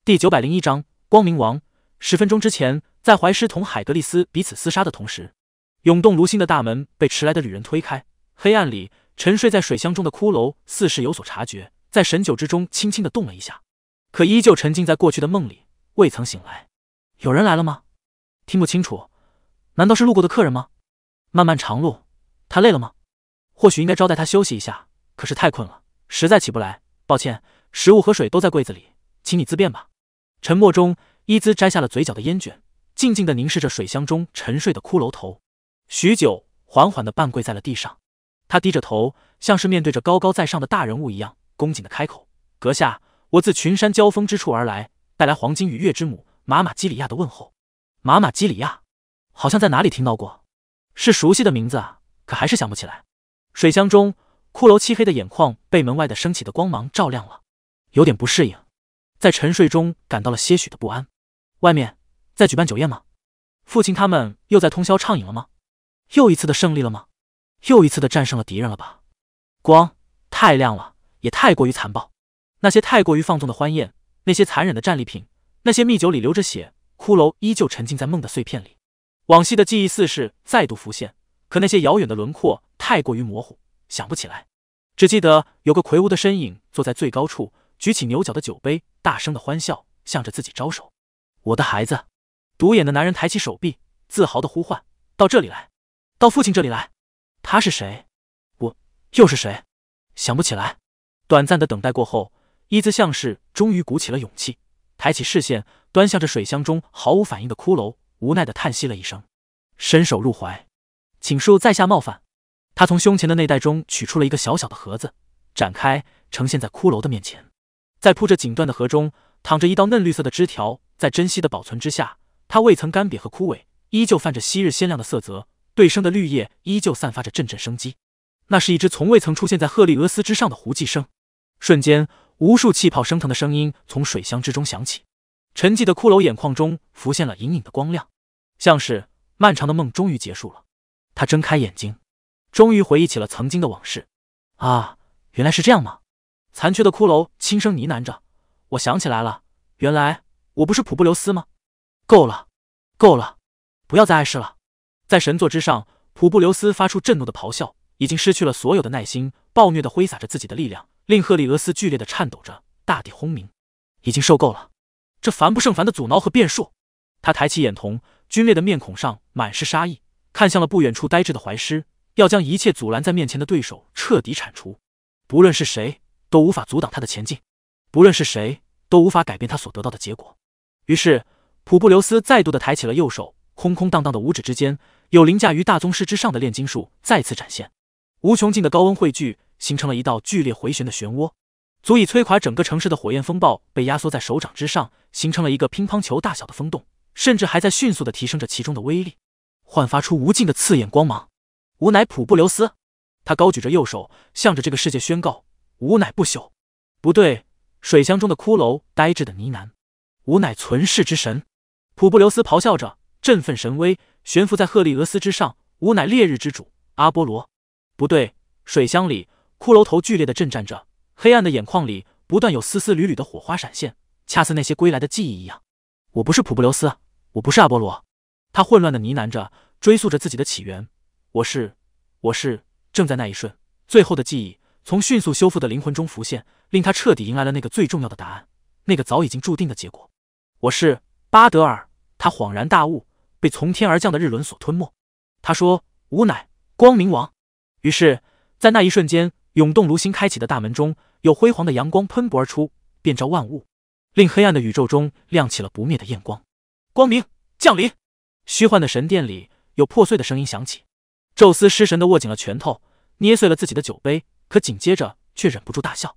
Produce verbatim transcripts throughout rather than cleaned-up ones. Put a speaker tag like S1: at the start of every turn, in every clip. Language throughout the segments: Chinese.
S1: 第九百零一章光明王。十分钟之前，在怀师同海格力斯彼此厮杀的同时，涌动炉心的大门被迟来的旅人推开。黑暗里，沉睡在水箱中的骷髅似是有所察觉，在神酒之中轻轻地动了一下，可依旧沉浸在过去的梦里，未曾醒来。有人来了吗？听不清楚，难道是路过的客人吗？漫漫长路，他累了吗？或许应该招待他休息一下，可是太困了，实在起不来。抱歉，食物和水都在柜子里，请你自便吧。沉默中，伊兹摘下了嘴角的烟卷，静静地凝视着水箱中沉睡的骷髅头。许久，缓缓地半跪在了地上。他低着头，像是面对着高高在上的大人物一样，恭谨地开口：“阁下，我自群山交锋之处而来，带来黄金与月之母玛玛基里亚的问候。”玛玛基里亚，好像在哪里听到过，是熟悉的名字啊，可还是想不起来。水箱中，骷髅漆黑的眼眶被门外的升起的光芒照亮了，有点不适应，在沉睡中感到了些许的不安。外面在举办酒宴吗？父亲他们又在通宵畅饮了吗？又一次的胜利了吗？又一次的战胜了敌人了吧？光太亮了，也太过于残暴。那些太过于放纵的欢宴，那些残忍的战利品，那些蜜酒里流着血，骷髅依旧沉浸在梦的碎片里。往昔的记忆似是再度浮现，可那些遥远的轮廓太过于模糊，想不起来。只记得有个魁梧的身影坐在最高处，举起牛角的酒杯，大声的欢笑，向着自己招手。我的孩子。独眼的男人抬起手臂，自豪的呼唤：“到这里来，到父亲这里来。”他是谁？我又是谁？想不起来。短暂的等待过后，伊兹像是终于鼓起了勇气，抬起视线，端向着水箱中毫无反应的骷髅，无奈的叹息了一声，伸手入怀：“请恕在下冒犯。”他从胸前的内袋中取出了一个小小的盒子，展开，呈现在骷髅的面前。在铺着锦缎的盒中，躺着一道嫩绿色的枝条，在珍惜的保存之下，它未曾干瘪和枯萎，依旧泛着昔日鲜亮的色泽，对生的绿叶依旧散发着阵阵生机。那是一只从未曾出现在赫利俄斯之上的胡寄生。瞬间，无数气泡升腾的声音从水箱之中响起，沉寂的骷髅眼眶中浮现了隐隐的光亮，像是漫长的梦终于结束了。他睁开眼睛，终于回忆起了曾经的往事。啊，原来是这样吗？残缺的骷髅轻声呢喃着：“我想起来了，原来我不是普布留斯吗？”够了，够了，不要再碍事了。在神座之上，普布留斯发出震怒的咆哮，已经失去了所有的耐心，暴虐地挥洒着自己的力量，令赫利俄斯剧烈地颤抖着，大地轰鸣。已经受够了，这烦不胜烦的阻挠和变数。他抬起眼瞳，皲裂的面孔上满是杀意，看向了不远处呆滞的怀师，要将一切阻拦在面前的对手彻底铲除。不论是谁，都无法阻挡他的前进；不论是谁，都无法改变他所得到的结果。于是，普布留斯再度的抬起了右手，空空荡荡的五指之间，有凌驾于大宗师之上的炼金术再次展现。无穷尽的高温汇聚，形成了一道剧烈回旋的漩涡，足以摧垮整个城市的火焰风暴被压缩在手掌之上，形成了一个乒乓球大小的风洞，甚至还在迅速的提升着其中的威力，焕发出无尽的刺眼光芒。吾乃普布留斯。他高举着右手，向着这个世界宣告：吾乃不朽。不对，水箱中的骷髅呆滞的呢喃：吾乃存世之神。普布留斯咆哮着，振奋神威，悬浮在赫利俄斯之上：吾乃烈日之主阿波罗。不对，水箱里骷髅头剧烈的震颤着，黑暗的眼眶里不断有丝丝缕缕的火花闪现，恰似那些归来的记忆一样。我不是普布留斯，我不是阿波罗。他混乱的呢喃着，追溯着自己的起源。我是，我是。正在那一瞬，最后的记忆从迅速修复的灵魂中浮现，令他彻底迎来了那个最重要的答案，那个早已经注定的结果。我是巴德尔。他恍然大悟，被从天而降的日轮所吞没。他说：吾乃光明王。于是，在那一瞬间，涌动炉心开启的大门中，有辉煌的阳光喷薄而出，遍照万物，令黑暗的宇宙中亮起了不灭的焰光。光明降临！虚幻的神殿里，有破碎的声音响起。宙斯失神地握紧了拳头，捏碎了自己的酒杯，可紧接着却忍不住大笑。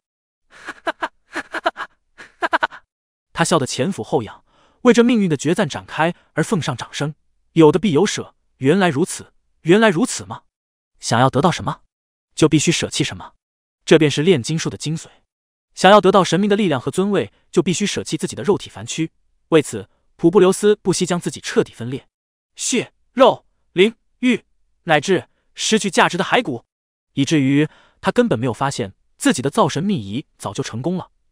S1: 他笑得前俯后仰，为这命运的决战展开而奉上掌声。有的必有舍，原来如此，原来如此吗？想要得到什么，就必须舍弃什么，这便是炼金术的精髓。想要得到神明的力量和尊位，就必须舍弃自己的肉体凡躯。为此，普布留斯不惜将自己彻底分裂，血、肉、灵、玉，乃至失去价值的骸骨，以至于他根本没有发现自己的造神秘仪早就成功了，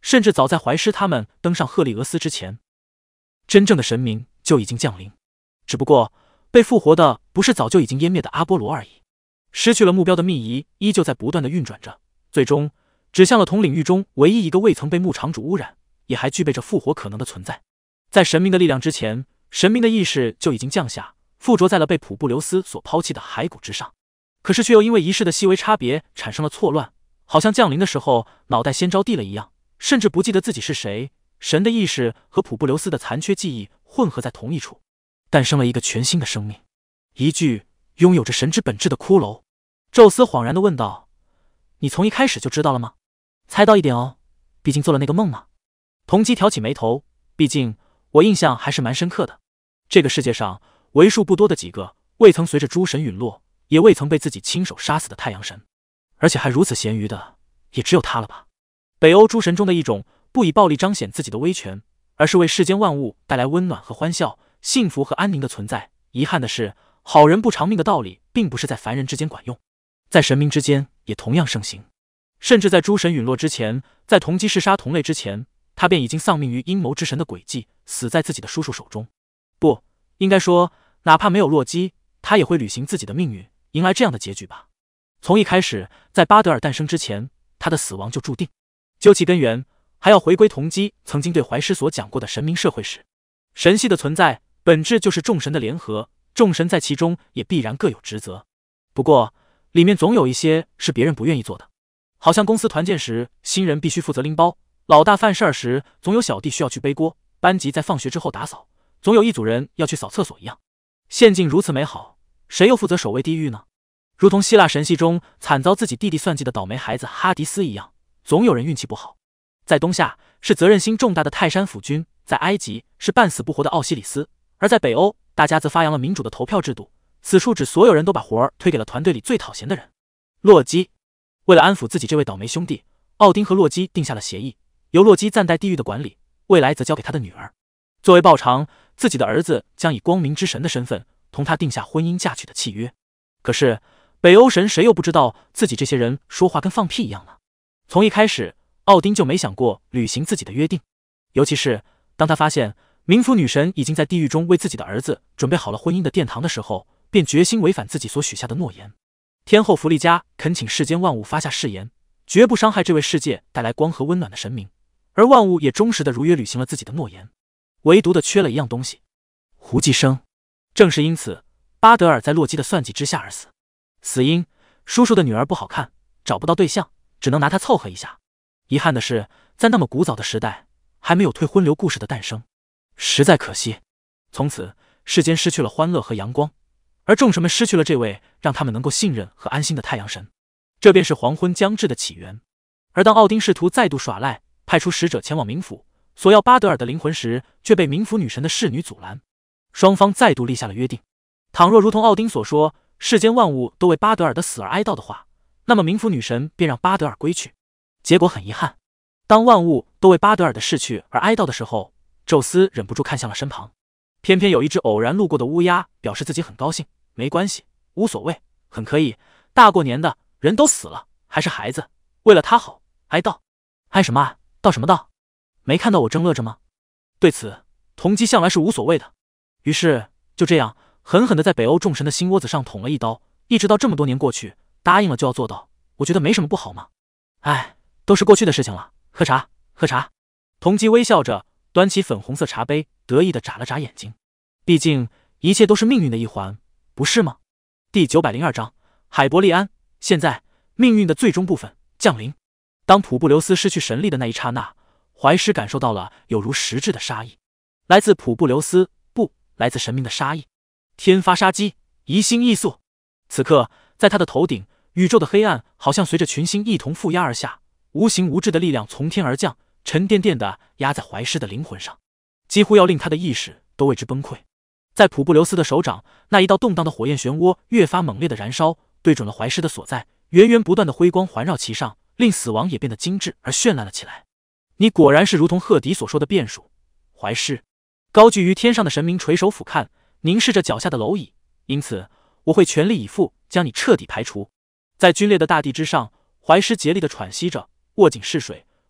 S1: 甚至早在怀师他们登上赫利俄斯之前，真正的神明就已经降临。只不过被复活的不是早就已经湮灭的阿波罗而已。失去了目标的密仪依旧在不断的运转着，最终指向了同领域中唯一一个未曾被牧场主污染，也还具备着复活可能的存在。在神明的力量之前，神明的意识就已经降下，附着在了被普布留斯所抛弃的骸骨之上。可是却又因为仪式的细微差别产生了错乱，好像降临的时候脑袋先着地了一样，甚至不记得自己是谁。神的意识和普布留斯的残缺记忆混合在同一处，诞生了一个全新的生命，一具拥有着神之本质的骷髅。宙斯恍然地问道：你从一开始就知道了吗？猜到一点哦，毕竟做了那个梦嘛。同基挑起眉头，毕竟我印象还是蛮深刻的。这个世界上为数不多的几个未曾随着诸神陨落，也未曾被自己亲手杀死的太阳神，而且还如此咸鱼的，也只有他了吧。北欧诸神中的一种，不以暴力彰显自己的威权，而是为世间万物带来温暖和欢笑、幸福和安宁的存在。遗憾的是，好人不长命的道理并不是在凡人之间管用，在神明之间也同样盛行。甚至在诸神陨落之前，在同基弑杀同类之前，他便已经丧命于阴谋之神的诡计，死在自己的叔叔手中。不，应该说，哪怕没有洛基，他也会履行自己的命运，迎来这样的结局吧。从一开始，在巴德尔诞生之前，他的死亡就注定。究其根源，还要回归同基曾经对怀师所讲过的神明社会史。神系的存在本质就是众神的联合，众神在其中也必然各有职责。不过里面总有一些是别人不愿意做的，好像公司团建时新人必须负责拎包，老大犯事儿时总有小弟需要去背锅，班级在放学之后打扫，总有一组人要去扫厕所一样。现境如此美好，谁又负责守卫地狱呢？如同希腊神系中惨遭自己弟弟算计的倒霉孩子哈迪斯一样，总有人运气不好。在东夏是责任心重大的泰山府君，在埃及是半死不活的奥西里斯，而在北欧大家则发扬了民主的投票制度，此处指所有人都把活儿推给了团队里最讨嫌的人。洛基为了安抚自己这位倒霉兄弟，奥丁和洛基定下了协议，由洛基暂代地狱的管理，未来则交给他的女儿。作为报偿，自己的儿子将以光明之神的身份同他定下婚姻嫁娶的契约。可是北欧神谁又不知道自己这些人说话跟放屁一样呢？从一开始，奥丁就没想过履行自己的约定，尤其是当他发现冥府女神已经在地狱中为自己的儿子准备好了婚姻的殿堂的时候，便决心违反自己所许下的诺言。天后弗利嘉恳请世间万物发下誓言，绝不伤害这为世界带来光和温暖的神明，而万物也忠实的如约履行了自己的诺言，唯独的缺了一样东西——胡姬生。正是因此，巴德尔在洛基的算计之下而死。死因：叔叔的女儿不好看，找不到对象，只能拿她凑合一下。遗憾的是，在那么古早的时代，还没有退婚流故事的诞生，实在可惜。从此，世间失去了欢乐和阳光，而众神们失去了这位让他们能够信任和安心的太阳神。这便是黄昏将至的起源。而当奥丁试图再度耍赖，派出使者前往冥府索要巴德尔的灵魂时，却被冥府女神的侍女阻拦。双方再度立下了约定，倘若如同奥丁所说，世间万物都为巴德尔的死而哀悼的话，那么冥府女神便让巴德尔归去。结果很遗憾，当万物都为巴德尔的逝去而哀悼的时候，宙斯忍不住看向了身旁，偏偏有一只偶然路过的乌鸦表示自己很高兴，没关系，无所谓，很可以，大过年的人都死了，还是孩子，为了他好，哀悼，哀什么哀，悼什么悼？没看到我正乐着吗？对此，同基向来是无所谓的，于是就这样狠狠地在北欧众神的心窝子上捅了一刀，一直到这么多年过去，答应了就要做到，我觉得没什么不好嘛。哎，都是过去的事情了，喝茶，喝茶。同基微笑着端起粉红色茶杯，得意地眨了眨眼睛。毕竟一切都是命运的一环，不是吗？第九百零二章海伯利安。现在命运的最终部分降临。当普布留斯失去神力的那一刹那，怀师感受到了有如实质的杀意，来自普布留斯，不，来自神明的杀意。天发杀机，移星易速。此刻在他的头顶，宇宙的黑暗好像随着群星一同覆压而下，无形无质的力量从天而降，沉甸甸地压在怀师的灵魂上，几乎要令他的意识都为之崩溃。在普布留斯的手掌，那一道动荡的火焰漩涡越发猛烈的燃烧，对准了怀师的所在，源源不断的辉光环绕其上，令死亡也变得精致而绚烂了起来。你果然是如同赫迪所说的变数，怀师。高踞于天上的神明垂首俯瞰，凝视着脚下的蝼蚁，因此我会全力以赴将你彻底排除。在皲裂的大地之上，怀师竭力地喘息着，握紧试水，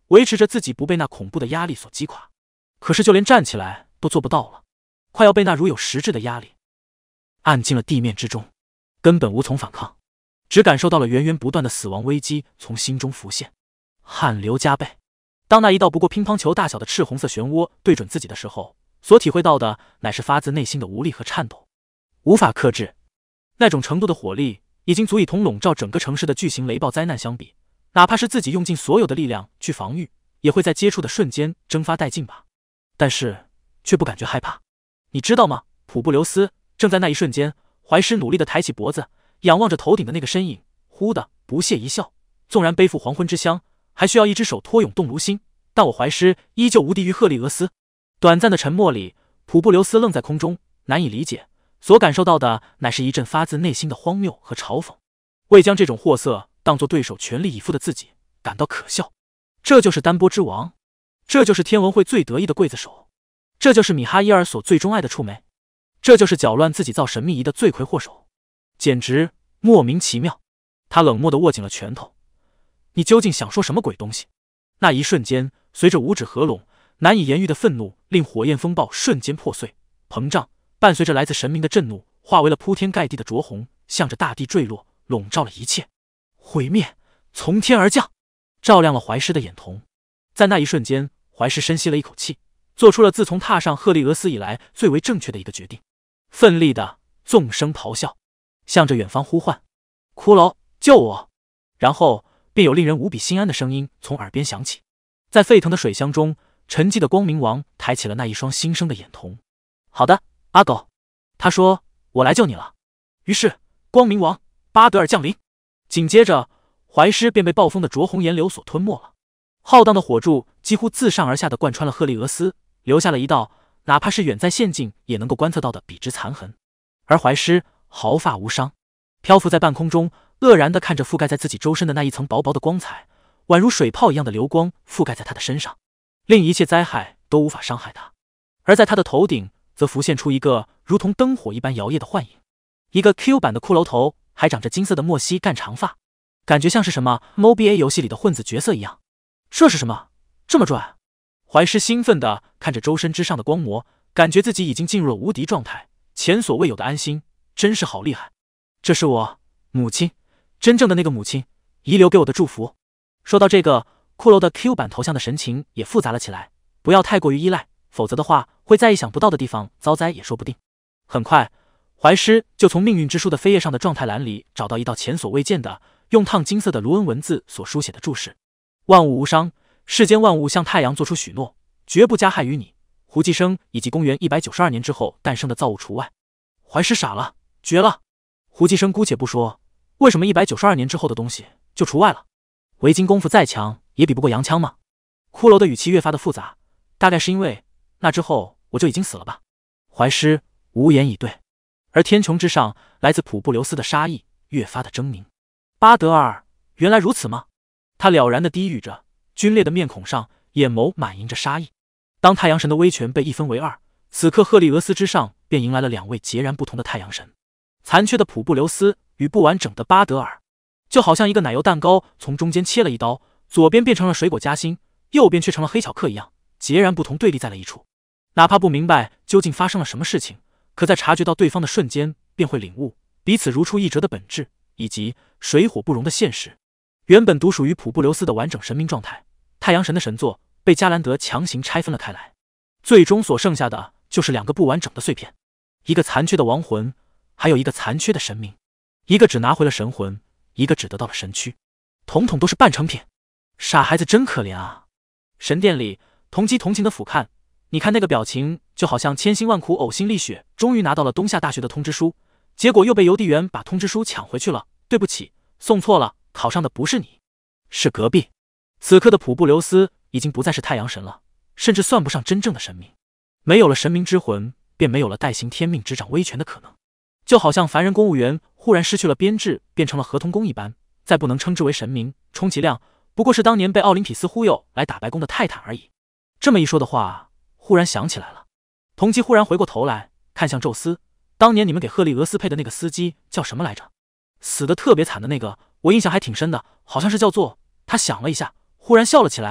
S1: 维持着自己不被那恐怖的压力所击垮。可是就连站起来都做不到了，快要被那如有实质的压力按进了地面之中，根本无从反抗，只感受到了源源不断的死亡危机从心中浮现，汗流浃背。当那一道不过乒乓球大小的赤红色漩涡对准自己的时候，所体会到的乃是发自内心的无力和颤抖，无法克制。那种程度的火力已经足以同笼罩整个城市的巨型雷暴灾难相比，哪怕是自己用尽所有的力量去防御，也会在接触的瞬间蒸发殆尽吧。但是却不感觉害怕。你知道吗？普布留斯正在那一瞬间，怀师努力地抬起脖子，仰望着头顶的那个身影，忽的不屑一笑。纵然背负黄昏之乡，还需要一只手托永动炉心，但我怀师依旧无敌于赫利俄斯。短暂的沉默里，普布留斯愣在空中，难以理解，所感受到的乃是一阵发自内心的荒谬和嘲讽，为将这种货色当作对手全力以赴的自己感到可笑。这就是丹波之王，这就是天文会最得意的刽子手，这就是米哈伊尔所最钟爱的触媒，这就是搅乱自己造神秘仪的罪魁祸首，简直莫名其妙。他冷漠地握紧了拳头，你究竟想说什么鬼东西？那一瞬间，随着五指合拢，难以言喻的愤怒令火焰风暴瞬间破碎膨胀，伴随着来自神明的震怒，化为了铺天盖地的灼红，向着大地坠落，笼罩了一切。毁灭从天而降，照亮了怀师的眼瞳。在那一瞬间，怀师深吸了一口气，做出了自从踏上赫利俄斯以来最为正确的一个决定，奋力的纵声咆哮，向着远方呼唤：骷髅，救我！然后便有令人无比心安的声音从耳边响起。在沸腾的水箱中，沉寂的光明王抬起了那一双新生的眼瞳。好的，阿狗，他说，我来救你了。于是光明王巴德尔降临，紧接着怀师便被暴风的灼红炎流所吞没了。浩荡的火柱几乎自上而下的贯穿了赫利俄斯，留下了一道哪怕是远在县境也能够观测到的笔直残痕。而怀师毫发无伤，漂浮在半空中，愕然地看着覆盖在自己周身的那一层薄薄的光彩，宛如水泡一样的流光覆盖在他的身上，令一切灾害都无法伤害他。而在他的头顶则浮现出一个如同灯火一般摇曳的幻影，一个 Q 版的骷髅头，还长着金色的莫西干长发，感觉像是什么 M O B A 游戏里的混子角色一样。这是什么？这么拽！怀师兴奋地看着周身之上的光膜，感觉自己已经进入了无敌状态，前所未有的安心，真是好厉害。这是我母亲，真正的那个母亲遗留给我的祝福。说到这个，骷髅的 Q 版头像的神情也复杂了起来，不要太过于依赖，否则的话会在意想不到的地方遭灾也说不定。很快，怀师就从命运之书的扉页上的状态栏里找到一道前所未见的用烫金色的卢恩文字所书写的注释：万物无伤，世间万物向太阳做出许诺，绝不加害于你，胡继生以及公元一百九十二年之后诞生的造物除外。怀师傻了，绝了！胡继生姑且不说，为什么一百九十二年之后的东西就除外了？维京功夫再强也比不过洋枪吗？骷髅的语气越发的复杂，大概是因为那之后我就已经死了吧。怀师无言以对，而天穹之上来自普布留斯的杀意越发的狰狞。巴德尔，原来如此吗？他了然的低语着，皲裂的面孔上眼眸满盈着杀意。当太阳神的威权被一分为二，此刻赫利俄斯之上便迎来了两位截然不同的太阳神，残缺的普布留斯与不完整的巴德尔，就好像一个奶油蛋糕从中间切了一刀，左边变成了水果夹心，右边却成了黑巧克一样，截然不同，对立在了一处。哪怕不明白究竟发生了什么事情，可在察觉到对方的瞬间，便会领悟彼此如出一辙的本质，以及水火不容的现实。原本独属于普布留斯的完整神明状态，太阳神的神座被加兰德强行拆分了开来，最终所剩下的就是两个不完整的碎片，一个残缺的亡魂，还有一个残缺的神明，一个只拿回了神魂，一个只得到了神躯，统统都是半成品。傻孩子真可怜啊！神殿里，同基同情的俯瞰，你看那个表情，就好像千辛万苦呕心沥血，终于拿到了东夏大学的通知书，结果又被邮递员把通知书抢回去了。对不起，送错了，考上的不是你，是隔壁。此刻的普布留斯已经不再是太阳神了，甚至算不上真正的神明。没有了神明之魂，便没有了代行天命执掌威权的可能。就好像凡人公务员忽然失去了编制，变成了合同工一般，再不能称之为神明，充其量不过是当年被奥林匹斯忽悠来打白宫的泰坦而已。这么一说的话，忽然想起来了。同基忽然回过头来看向宙斯，当年你们给赫利俄斯配的那个司机叫什么来着？死得特别惨的那个，我印象还挺深的，好像是叫做……他想了一下，忽然笑了起来。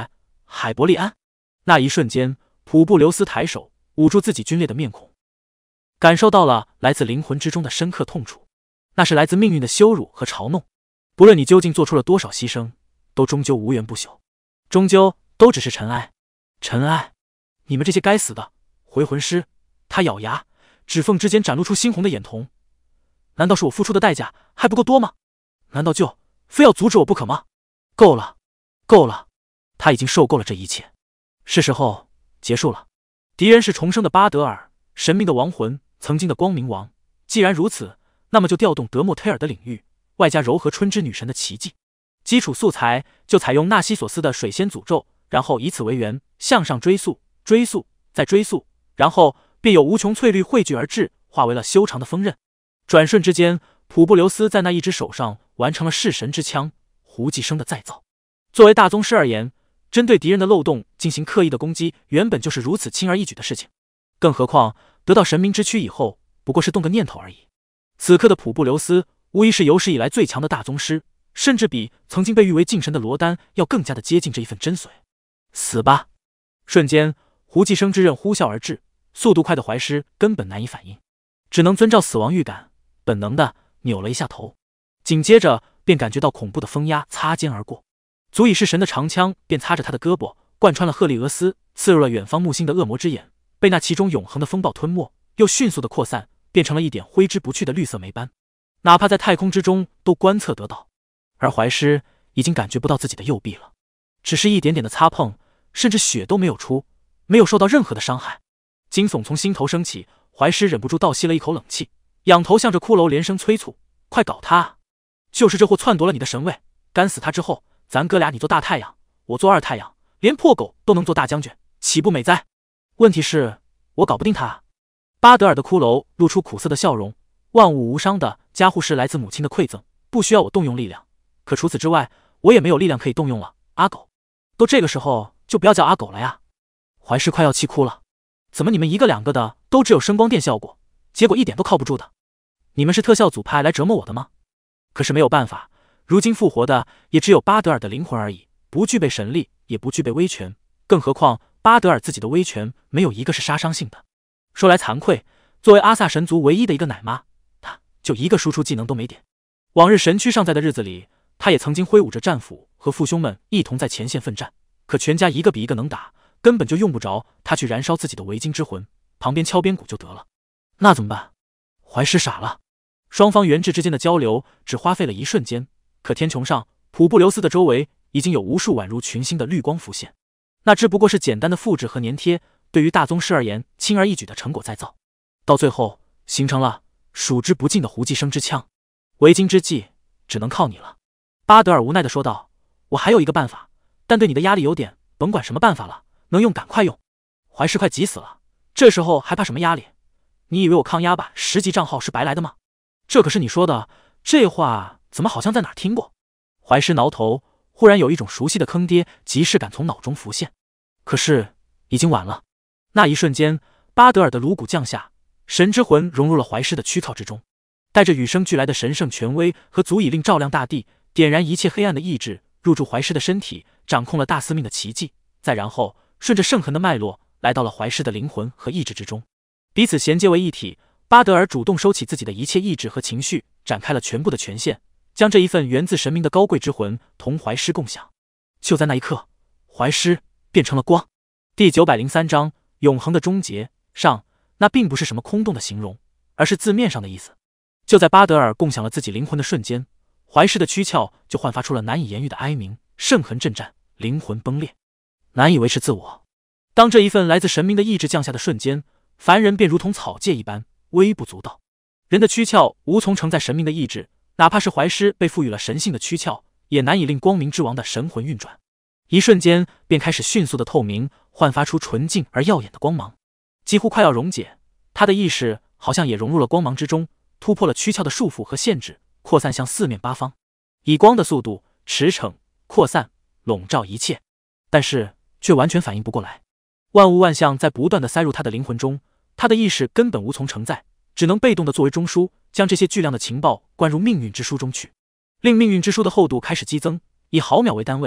S1: 海伯利安。那一瞬间，普布留斯抬手捂住自己皲裂的面孔，感受到了来自灵魂之中的深刻痛楚，那是来自命运的羞辱和嘲弄。不论你究竟做出了多少牺牲，都终究无缘不朽，终究都只是尘埃。尘埃，你们这些该死的回魂师！他咬牙，指缝之间展露出猩红的眼瞳。难道是我付出的代价还不够多吗？难道就非要阻止我不可吗？够了，够了！他已经受够了这一切，是时候结束了。敌人是重生的巴德尔，神明的亡魂，曾经的光明王。既然如此，那么就调动德莫忒尔的领域，外加柔和春之女神的奇迹。基础素材就采用纳西索斯的水仙诅咒，然后以此为源，向上追溯，追溯，再追溯，然后便有无穷翠绿汇聚而至，化为了修长的锋刃。转瞬之间，普布留斯在那一只手上完成了弑神之枪胡寄生的再造。作为大宗师而言，针对敌人的漏洞进行刻意的攻击，原本就是如此轻而易举的事情。更何况得到神明之躯以后，不过是动个念头而已。此刻的普布留斯无疑是有史以来最强的大宗师，甚至比曾经被誉为禁神的罗丹要更加的接近这一份真髓。死吧！瞬间，胡寄生之刃呼啸而至，速度快的怀师根本难以反应，只能遵照死亡预感，本能的扭了一下头，紧接着便感觉到恐怖的风压擦肩而过，足以是神的长枪便擦着他的胳膊，贯穿了赫利俄斯，刺入了远方木星的恶魔之眼，被那其中永恒的风暴吞没，又迅速的扩散，变成了一点挥之不去的绿色霉斑，哪怕在太空之中都观测得到。而怀师已经感觉不到自己的右臂了，只是一点点的擦碰，甚至血都没有出，没有受到任何的伤害。惊悚从心头升起，怀师忍不住倒吸了一口冷气，仰头向着骷髅连声催促：“快搞他啊！就是这货篡夺了你的神位，干死他之后，咱哥俩你做大太阳，我做二太阳，连破狗都能做大将军，岂不美哉？问题是，我搞不定他啊！”巴德尔的骷髅露出苦涩的笑容：“万物无伤的加护是来自母亲的馈赠，不需要我动用力量。可除此之外，我也没有力量可以动用了。阿狗，都这个时候就不要叫阿狗了呀！”怀师快要气哭了，怎么你们一个两个的都只有声光电效果，结果一点都靠不住的？你们是特效组派来折磨我的吗？可是没有办法，如今复活的也只有巴德尔的灵魂而已，不具备神力，也不具备威权，更何况巴德尔自己的威权没有一个是杀伤性的。说来惭愧，作为阿萨神族唯一的一个奶妈，他就一个输出技能都没点。往日神躯尚在的日子里，他也曾经挥舞着战斧和父兄们一同在前线奋战，可全家一个比一个能打，根本就用不着他去燃烧自己的维京之魂，旁边敲边鼓就得了。那怎么办？怀师傻了。双方元智之间的交流只花费了一瞬间，可天穹上普布留斯的周围已经有无数宛如群星的绿光浮现，那只不过是简单的复制和粘贴，对于大宗师而言轻而易举的成果再造，到最后形成了数之不尽的胡寄生之枪。维京之计只能靠你了。巴德尔无奈地说道：“我还有一个办法，但对你的压力有点，甭管什么办法了，能用赶快用。”怀师快急死了，这时候还怕什么压力？你以为我抗压吧十级账号是白来的吗？这可是你说的，这话怎么好像在哪儿听过？怀师挠头，忽然有一种熟悉的坑爹即视感从脑中浮现，可是已经晚了。那一瞬间，巴德尔的颅骨降下，神之魂融入了怀师的躯壳之中，带着与生俱来的神圣权威和足以令照亮大地、点燃一切黑暗的意志，入住怀师的身体，掌控了大司命的奇迹。再然后，顺着圣痕的脉络，来到了怀师的灵魂和意志之中，彼此衔接为一体。巴德尔主动收起自己的一切意志和情绪，展开了全部的权限，将这一份源自神明的高贵之魂同怀师共享。就在那一刻，怀师变成了光。第九百零三章永恒的终结上，那并不是什么空洞的形容，而是字面上的意思。就在巴德尔共享了自己灵魂的瞬间，怀师的躯壳就焕发出了难以言喻的哀鸣，圣痕震颤，灵魂崩裂，难以维持自我。当这一份来自神明的意志降下的瞬间，凡人便如同草芥一般微不足道。人的躯壳无从承载神明的意志，哪怕是怀师被赋予了神性的躯壳，也难以令光明之王的神魂运转。一瞬间便开始迅速的透明，焕发出纯净而耀眼的光芒，几乎快要溶解。他的意识好像也融入了光芒之中，突破了躯壳的束缚和限制，扩散向四面八方，以光的速度驰骋、扩散、笼罩一切，但是却完全反应不过来。万物万象在不断的塞入他的灵魂中，他的意识根本无从承载，只能被动的作为中枢，将这些巨量的情报灌入命运之书中去，令命运之书的厚度开始激增，以毫秒为单位，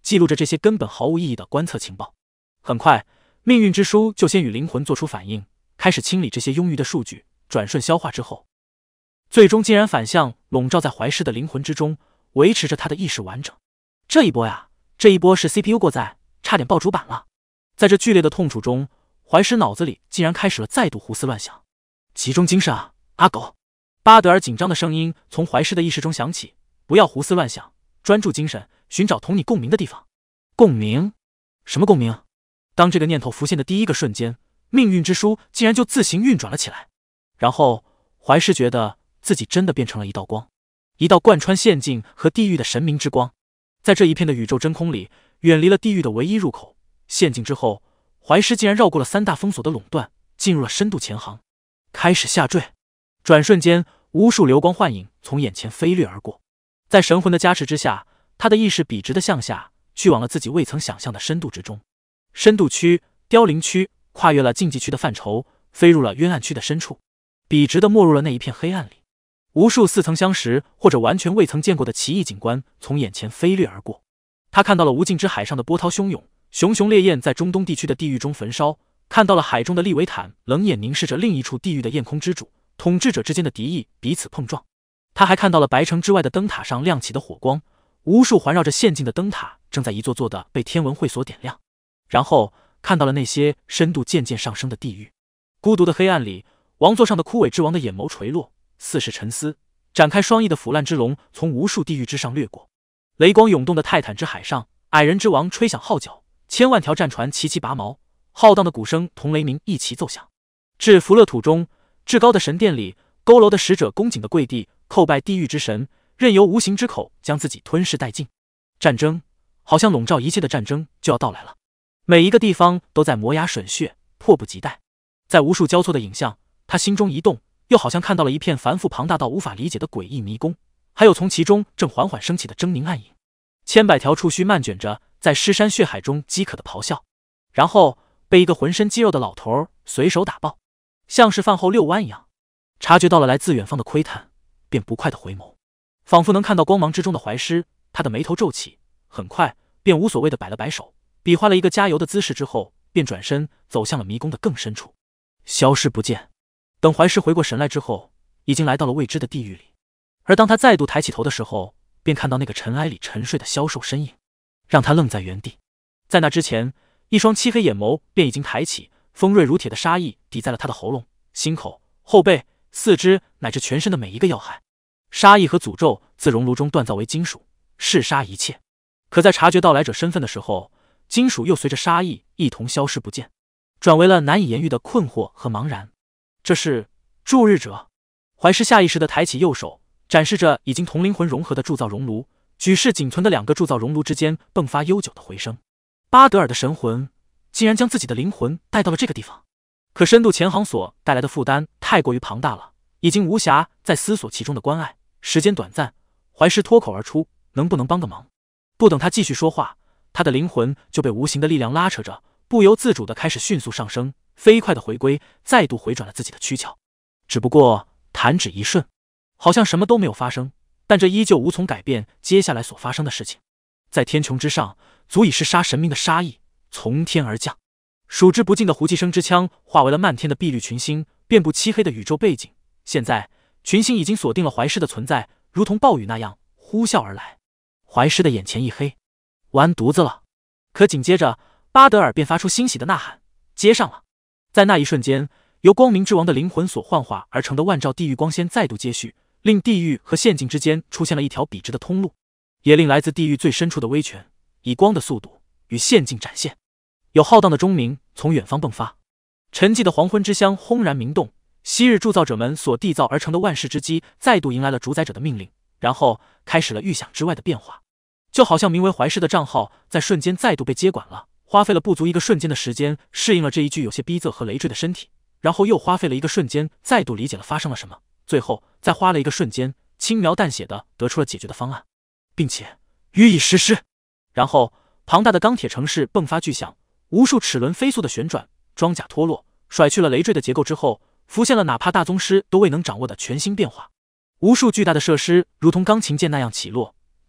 S1: 记录着这些根本毫无意义的观测情报。很快，命运之书就先与灵魂做出反应，开始清理这些庸余的数据，转瞬消化之后，最终竟然反向笼罩在怀师的灵魂之中，维持着他的意识完整。这一波呀，这一波是 C P U 过载，差点爆主板了。在这剧烈的痛楚中，怀师脑子里竟然开始了再度胡思乱想。集中精神啊，阿狗！巴德尔紧张的声音从怀师的意识中响起，不要胡思乱想，专注精神，寻找同你共鸣的地方。共鸣？什么共鸣？当这个念头浮现的第一个瞬间，命运之书竟然就自行运转了起来。然后怀师觉得自己真的变成了一道光，一道贯穿陷境和地狱的神明之光。在这一片的宇宙真空里，远离了地狱的唯一入口陷境之后，怀师竟然绕过了三大封锁的垄断，进入了深度潜航，开始下坠。转瞬间，无数流光幻影从眼前飞掠而过，在神魂的加持之下，他的意识笔直的向下，去往了自己未曾想象的深度之中。深度区、凋零区跨越了禁忌区的范畴，飞入了冤暗区的深处，笔直的没入了那一片黑暗里。无数似曾相识或者完全未曾见过的奇异景观从眼前飞掠而过。他看到了无尽之海上的波涛汹涌，熊熊烈焰在中东地区的地狱中焚烧，看到了海中的利维坦冷眼凝视着另一处地狱的夜空之主，统治者之间的敌意彼此碰撞。他还看到了白城之外的灯塔上亮起的火光，无数环绕着陷境的灯塔正在一座座的被天文会所点亮。然后看到了那些深度渐渐上升的地狱。孤独的黑暗里，王座上的枯萎之王的眼眸垂落，似是沉思，展开双翼的腐烂之龙从无数地狱之上掠过。雷光涌动的泰坦之海上，矮人之王吹响号角，千万条战船齐齐拔锚，浩荡的鼓声同雷鸣一齐奏响。至福勒土中，至高的神殿里，佝偻的使者恭谨的跪地叩拜地狱之神，任由无形之口将自己吞噬殆尽。战争，好像笼罩一切的战争就要到来了。每一个地方都在磨牙吮血，迫不及待。在无数交错的影像，他心中一动，又好像看到了一片繁复庞大到无法理解的诡异迷宫，还有从其中正缓缓升起的狰狞暗影。千百条触须漫卷着，在尸山血海中饥渴的咆哮，然后被一个浑身肌肉的老头随手打爆，像是饭后遛弯一样。察觉到了来自远方的窥探，便不快的回眸，仿佛能看到光芒之中的怀师。他的眉头皱起，很快便无所谓的摆了摆手，比划了一个加油的姿势之后，便转身走向了迷宫的更深处，消失不见。等怀师回过神来之后，已经来到了未知的地狱里。而当他再度抬起头的时候，便看到那个尘埃里沉睡的消瘦身影，让他愣在原地。在那之前，一双漆黑眼眸便已经抬起，锋锐如铁的杀意抵在了他的喉咙、心口、后背、四肢乃至全身的每一个要害。杀意和诅咒自熔炉中锻造为金属，噬杀一切。可在察觉到来者身份的时候，金属又随着杀意一同消失不见，转为了难以言喻的困惑和茫然。这是铸日者。怀师下意识地抬起右手，展示着已经同灵魂融合的铸造熔炉，举世仅存的两个铸造熔炉之间迸发悠久的回声。巴德尔的神魂竟然将自己的灵魂带到了这个地方，可深度潜航所带来的负担太过于庞大了，已经无暇再思索其中的关爱。时间短暂，怀师脱口而出：“能不能帮个忙？”不等他继续说话，他的灵魂就被无形的力量拉扯着，不由自主地开始迅速上升，飞快地回归，再度回转了自己的躯壳。只不过弹指一瞬，好像什么都没有发生，但这依旧无从改变接下来所发生的事情。在天穹之上，足以是杀神明的杀意从天而降，数之不尽的胡姬生之枪化为了漫天的碧绿群星，遍布漆黑的宇宙背景。现在群星已经锁定了怀师的存在，如同暴雨那样呼啸而来。怀师的眼前一黑，完犊子了！可紧接着，巴德尔便发出欣喜的呐喊：“接上了！”在那一瞬间，由光明之王的灵魂所幻化而成的万兆地狱光线再度接续，令地狱和陷境之间出现了一条笔直的通路，也令来自地狱最深处的威权以光的速度与陷境展现。有浩荡的钟鸣从远方迸发，沉寂的黄昏之乡轰然鸣动。昔日铸造者们所缔造而成的万世之基再度迎来了主宰者的命令，然后开始了预想之外的变化。就好像名为怀师的账号在瞬间再度被接管了，花费了不足一个瞬间的时间适应了这一具有些逼仄和累赘的身体，然后又花费了一个瞬间再度理解了发生了什么，最后再花了一个瞬间轻描淡写的得出了解决的方案，并且予以实施。然后庞大的钢铁城市迸发巨响，无数齿轮飞速的旋转，装甲脱落，甩去了累赘的结构之后，浮现了哪怕大宗师都未能掌握的全新变化。无数巨大的设施如同钢琴键那样起落，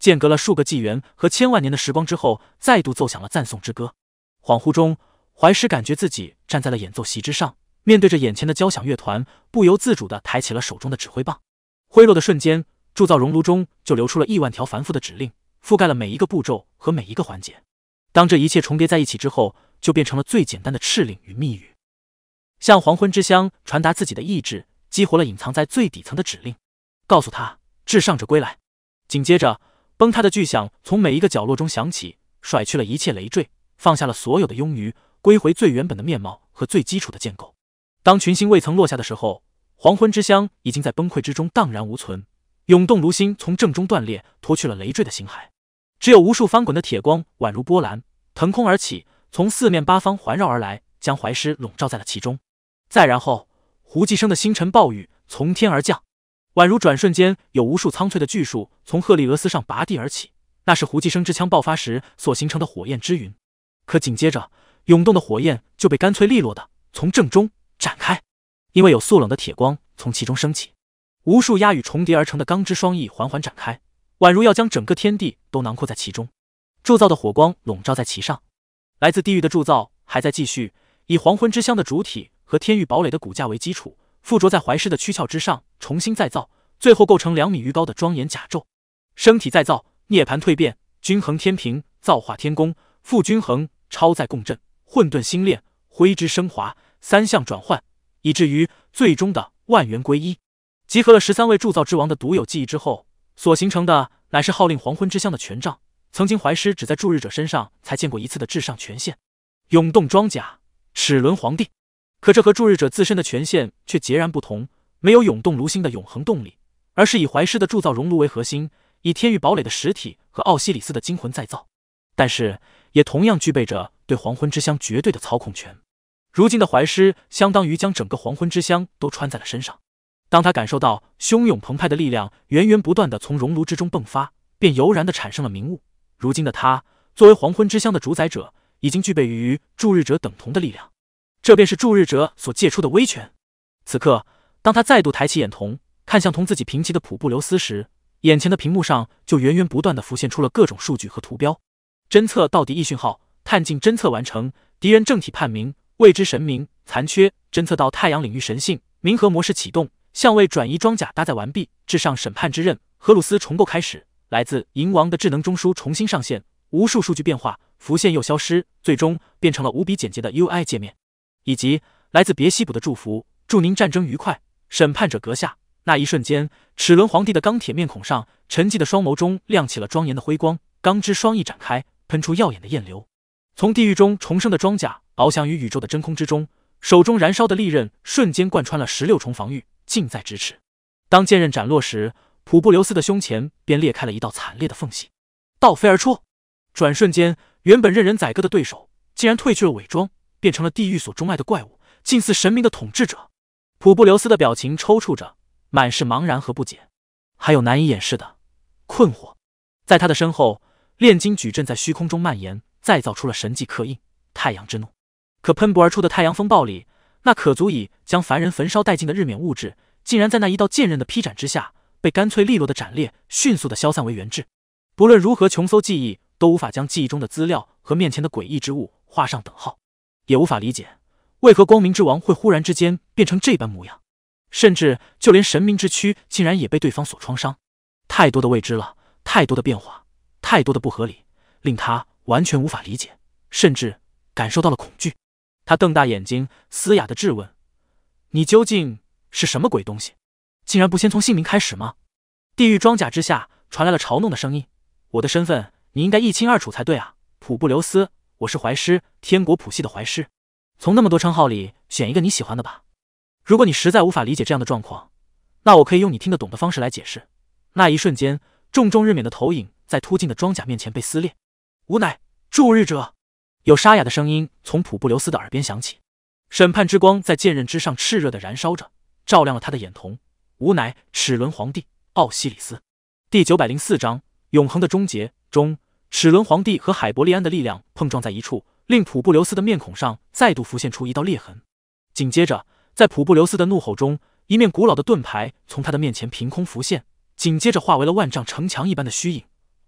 S1: 间隔了数个纪元和千万年的时光之后，再度奏响了赞颂之歌。恍惚中，怀师感觉自己站在了演奏席之上，面对着眼前的交响乐团，不由自主地抬起了手中的指挥棒。挥落的瞬间，铸造熔炉中就流出了亿万条繁复的指令，覆盖了每一个步骤和每一个环节。当这一切重叠在一起之后，就变成了最简单的敕令与密语，向黄昏之乡传达自己的意志，激活了隐藏在最底层的指令，告诉他至上者归来。紧接着，崩塌的巨响从每一个角落中响起，甩去了一切累赘，放下了所有的庸余，归回最原本的面貌和最基础的建构。当群星未曾落下的时候，黄昏之乡已经在崩溃之中荡然无存，涌动炉心从正中断裂，脱去了累赘的形骸，只有无数翻滚的铁光宛如波澜腾空而起，从四面八方环绕而来，将怀师笼罩在了其中。再然后，胡济生的星辰暴雨从天而降，宛如转瞬间有无数苍翠的巨树从赫利俄斯上拔地而起，那是胡济生之枪爆发时所形成的火焰之云。可紧接着，涌动的火焰就被干脆利落的从正中展开，因为有速冷的铁光从其中升起，无数鸦羽重叠而成的钢之双翼缓缓展开，宛如要将整个天地都囊括在其中。铸造的火光笼罩在其上，来自地狱的铸造还在继续，以黄昏之乡的主体和天域堡垒的骨架为基础，附着在怀师的躯壳之上，重新再造，最后构成两米余高的庄严甲胄。生体再造，涅槃蜕变，均衡天平，造化天宫，复均衡，超载共振，混沌星炼，辉之升华，三项转换，以至于最终的万元归一。集合了十三位铸造之王的独有记忆之后，所形成的乃是号令黄昏之乡的权杖，曾经怀师只在铸日者身上才见过一次的至上权限——涌动装甲，齿轮皇帝。可这和铸日者自身的权限却截然不同，没有涌动炉心的永恒动力，而是以怀师的铸造熔炉为核心，以天域堡垒的实体和奥西里斯的精魂再造，但是也同样具备着对黄昏之乡绝对的操控权。如今的怀师相当于将整个黄昏之乡都穿在了身上，当他感受到汹涌澎湃的力量源源不断地从熔炉之中迸发，便油然地产生了明悟。如今的他作为黄昏之乡的主宰者，已经具备与铸日者等同的力量，这便是铸日者所借出的威权。此刻，当他再度抬起眼瞳，看向同自己平齐的普布留斯时，眼前的屏幕上就源源不断地浮现出了各种数据和图标。侦测到敌意讯号，探镜侦测完成，敌人正体判明，未知神明残缺，侦测到太阳领域神性，冥河模式启动，相位转移装甲搭载完毕，至上审判之刃，荷鲁斯重构开始，来自银王的智能中枢重新上线，无数数据变化浮现又消失，最终变成了无比简洁的 U I 界面，以及来自别西卜的祝福，祝您战争愉快，审判者阁下。那一瞬间，齿轮皇帝的钢铁面孔上沉寂的双眸中亮起了庄严的辉光，钢之双翼展开，喷出耀眼的焰流，从地狱中重生的装甲翱翔于宇宙的真空之中，手中燃烧的利刃瞬间贯穿了十六重防御，近在咫尺。当剑刃斩落时，普布留斯的胸前便裂开了一道惨烈的缝隙，倒飞而出。转瞬间，原本任人宰割的对手竟然褪去了伪装，变成了地狱所钟爱的怪物，近似神明的统治者。普布留斯的表情抽搐着，满是茫然和不解，还有难以掩饰的困惑。在他的身后，炼金矩阵在虚空中蔓延，再造出了神迹刻印太阳之怒。可喷薄而出的太阳风暴里，那可足以将凡人焚烧殆尽的日冕物质，竟然在那一道剑刃的劈斩之下，被干脆利落的斩裂，迅速的消散为原质。不论如何穷搜记忆，都无法将记忆中的资料和面前的诡异之物画上等号，也无法理解为何光明之王会忽然之间变成这般模样，甚至就连神明之躯竟然也被对方所创伤。太多的未知了，太多的变化，太多的不合理，令他完全无法理解，甚至感受到了恐惧。他瞪大眼睛，嘶哑的质问：你究竟是什么鬼东西？竟然不先从姓名开始吗？地狱装甲之下传来了嘲弄的声音：我的身份你应该一清二楚才对啊，普布留斯，我是怀师，天国谱系的怀师，从那么多称号里选一个你喜欢的吧。如果你实在无法理解这样的状况，那我可以用你听得懂的方式来解释。那一瞬间，重重日冕的投影在突进的装甲面前被撕裂。吾乃铸日者。有沙哑的声音从普布留斯的耳边响起，审判之光在剑刃之上炽热地燃烧着，照亮了他的眼瞳。吾乃齿轮皇帝奥西里斯。第九百零四章永恒的终结中，齿轮皇帝和海伯利安的力量碰撞在一处，令普布留斯的面孔上再度浮现出一道裂痕。紧接着，在普布留斯的怒吼中，一面古老的盾牌从他的面前凭空浮现，紧接着化为了万丈城墙一般的虚影，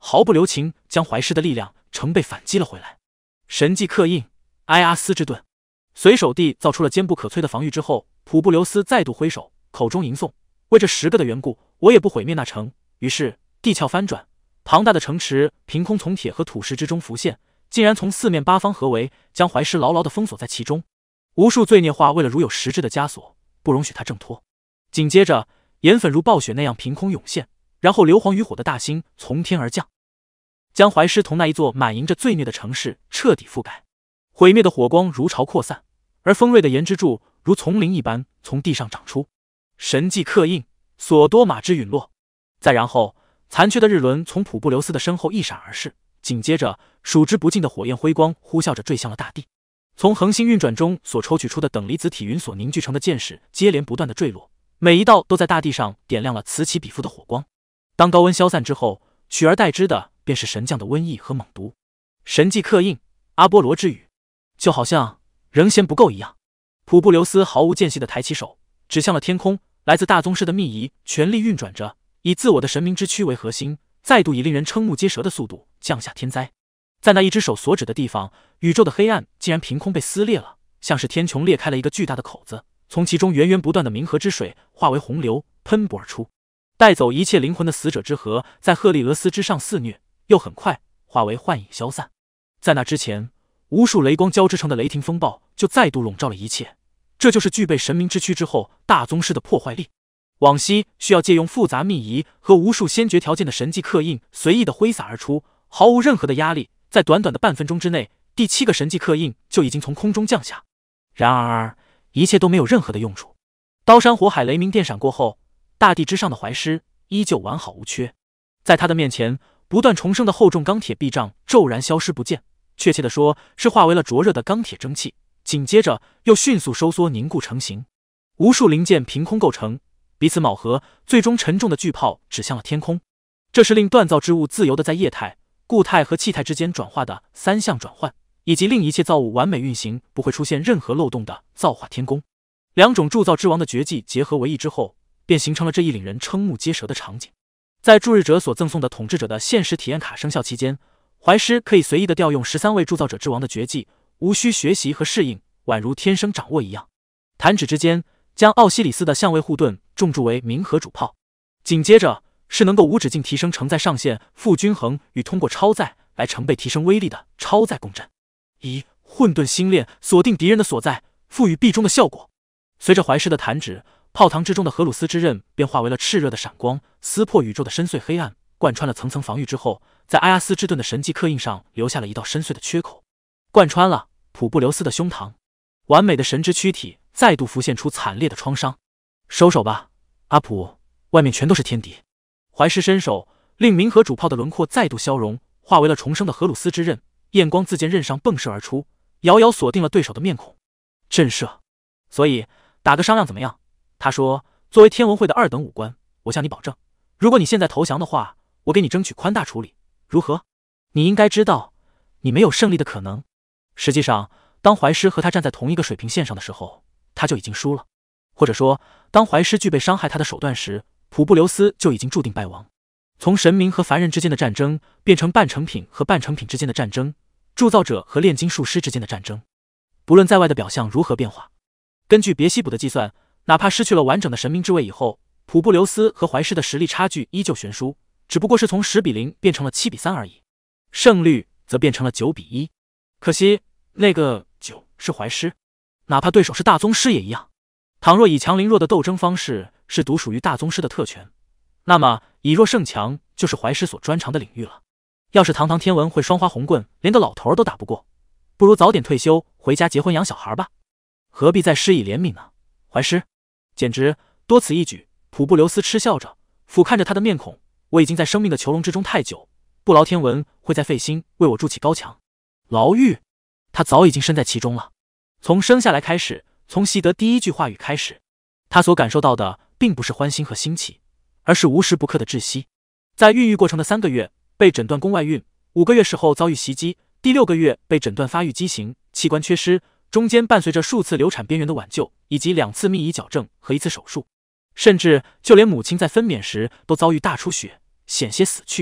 S1: 毫不留情将怀师的力量成倍反击了回来。神迹刻印，埃阿斯之盾。随手地造出了坚不可摧的防御之后，普布留斯再度挥手，口中吟诵：“为这十个的缘故，我也不毁灭那城。”于是地壳翻转，庞大的城池凭空从铁和土石之中浮现，竟然从四面八方合围，将怀师牢牢地封锁在其中。无数罪孽化为了如有实质的枷锁，不容许他挣脱。紧接着，盐粉如暴雪那样凭空涌现，然后硫磺与火的大星从天而降，将怀师同那一座满盈着罪孽的城市彻底覆盖。毁灭的火光如潮扩散，而锋锐的岩之柱如丛林一般从地上长出。神迹刻印，索多玛之陨落。再然后，残缺的日轮从普布留斯的身后一闪而逝，紧接着数之不尽的火焰辉光呼啸着坠向了大地。从恒星运转中所抽取出的等离子体云所凝聚成的箭矢接连不断的坠落，每一道都在大地上点亮了此起彼伏的火光。当高温消散之后，取而代之的便是神降的瘟疫和猛毒。神迹刻印，阿波罗之雨。就好像仍嫌不够一样，普布留斯毫无间隙地抬起手，指向了天空。来自大宗师的秘仪全力运转着，以自我的神明之躯为核心，再度以令人瞠目结舌的速度降下天灾。在那一只手所指的地方，宇宙的黑暗竟然凭空被撕裂了，像是天穹裂开了一个巨大的口子，从其中源源不断的冥河之水化为洪流喷薄而出，带走一切灵魂的死者之河在赫利俄斯之上肆虐，又很快化为幻影消散。在那之前，无数雷光交织成的雷霆风暴就再度笼罩了一切，这就是具备神明之躯之后大宗师的破坏力。往昔需要借用复杂秘仪和无数先决条件的神迹刻印随意的挥洒而出，毫无任何的压力，在短短的半分钟之内，第七个神迹刻印就已经从空中降下。然而一切都没有任何的用处。刀山火海雷鸣电闪过后，大地之上的怀师依旧完好无缺，在他的面前，不断重生的厚重钢铁壁障骤然消失不见，确切的说是化为了灼热的钢铁蒸汽，紧接着又迅速收缩凝固成型。无数零件凭空构成，彼此铆合，最终沉重的巨炮指向了天空。这是令锻造之物自由的在液态、固态和气态之间转化的三项转换，以及令一切造物完美运行，不会出现任何漏洞的造化天宫。两种铸造之王的绝技结合为一之后，便形成了这一令人瞠目结舌的场景。在铸日者所赠送的统治者的现实体验卡生效期间，怀师可以随意的调用十三位铸造者之王的绝技，无需学习和适应，宛如天生掌握一样。弹指之间，将奥西里斯的相位护盾重铸为冥河主炮，紧接着是能够无止境提升承载上限、负均衡与通过超载来成倍提升威力的超载共振。一混沌星链锁定敌人的所在，赋予壁中的效果。随着怀师的弹指，炮膛之中的荷鲁斯之刃便化为了炽热的闪光，撕破宇宙的深邃黑暗，贯穿了层层防御之后，在埃阿斯之盾的神迹刻印上留下了一道深邃的缺口，贯穿了普布留斯的胸膛。完美的神之躯体再度浮现出惨烈的创伤。收手吧，阿普，外面全都是天敌。怀师伸手，令冥河主炮的轮廓再度消融，化为了重生的荷鲁斯之刃，焰光自剑刃上迸射而出，遥遥锁定了对手的面孔。震慑。所以打个商量怎么样？他说，作为天文会的二等武官，我向你保证，如果你现在投降的话，我给你争取宽大处理，如何？你应该知道，你没有胜利的可能。实际上，当怀师和他站在同一个水平线上的时候，他就已经输了。或者说，当怀师具备伤害他的手段时，普布留斯就已经注定败亡。从神明和凡人之间的战争，变成半成品和半成品之间的战争，铸造者和炼金术师之间的战争。不论在外的表象如何变化，根据别西卜的计算，哪怕失去了完整的神明之位以后，普布留斯和怀师的实力差距依旧悬殊，只不过是从十比零变成了七比三而已，胜率则变成了九比一。可惜那个九是怀师，哪怕对手是大宗师也一样。倘若以强凌弱的斗争方式是独属于大宗师的特权，那么以弱胜强就是怀师所专长的领域了。要是堂堂天文会双花红棍连个老头都打不过，不如早点退休回家结婚养小孩吧，何必再施以怜悯呢？怀师简直多此一举。普布留斯嗤笑着俯瞰着他的面孔，我已经在生命的囚笼之中太久，不劳天文会再费心为我筑起高墙。牢狱，他早已经身在其中了。从生下来开始，从习得第一句话语开始，他所感受到的并不是欢欣和新奇，而是无时不刻的窒息。在孕育过程的三个月被诊断宫外孕，五个月时候遭遇袭击，第六个月被诊断发育畸形，器官缺失，中间伴随着数次流产边缘的挽救，以及两次秘仪矫正和一次手术，甚至就连母亲在分娩时都遭遇大出血，险些死去。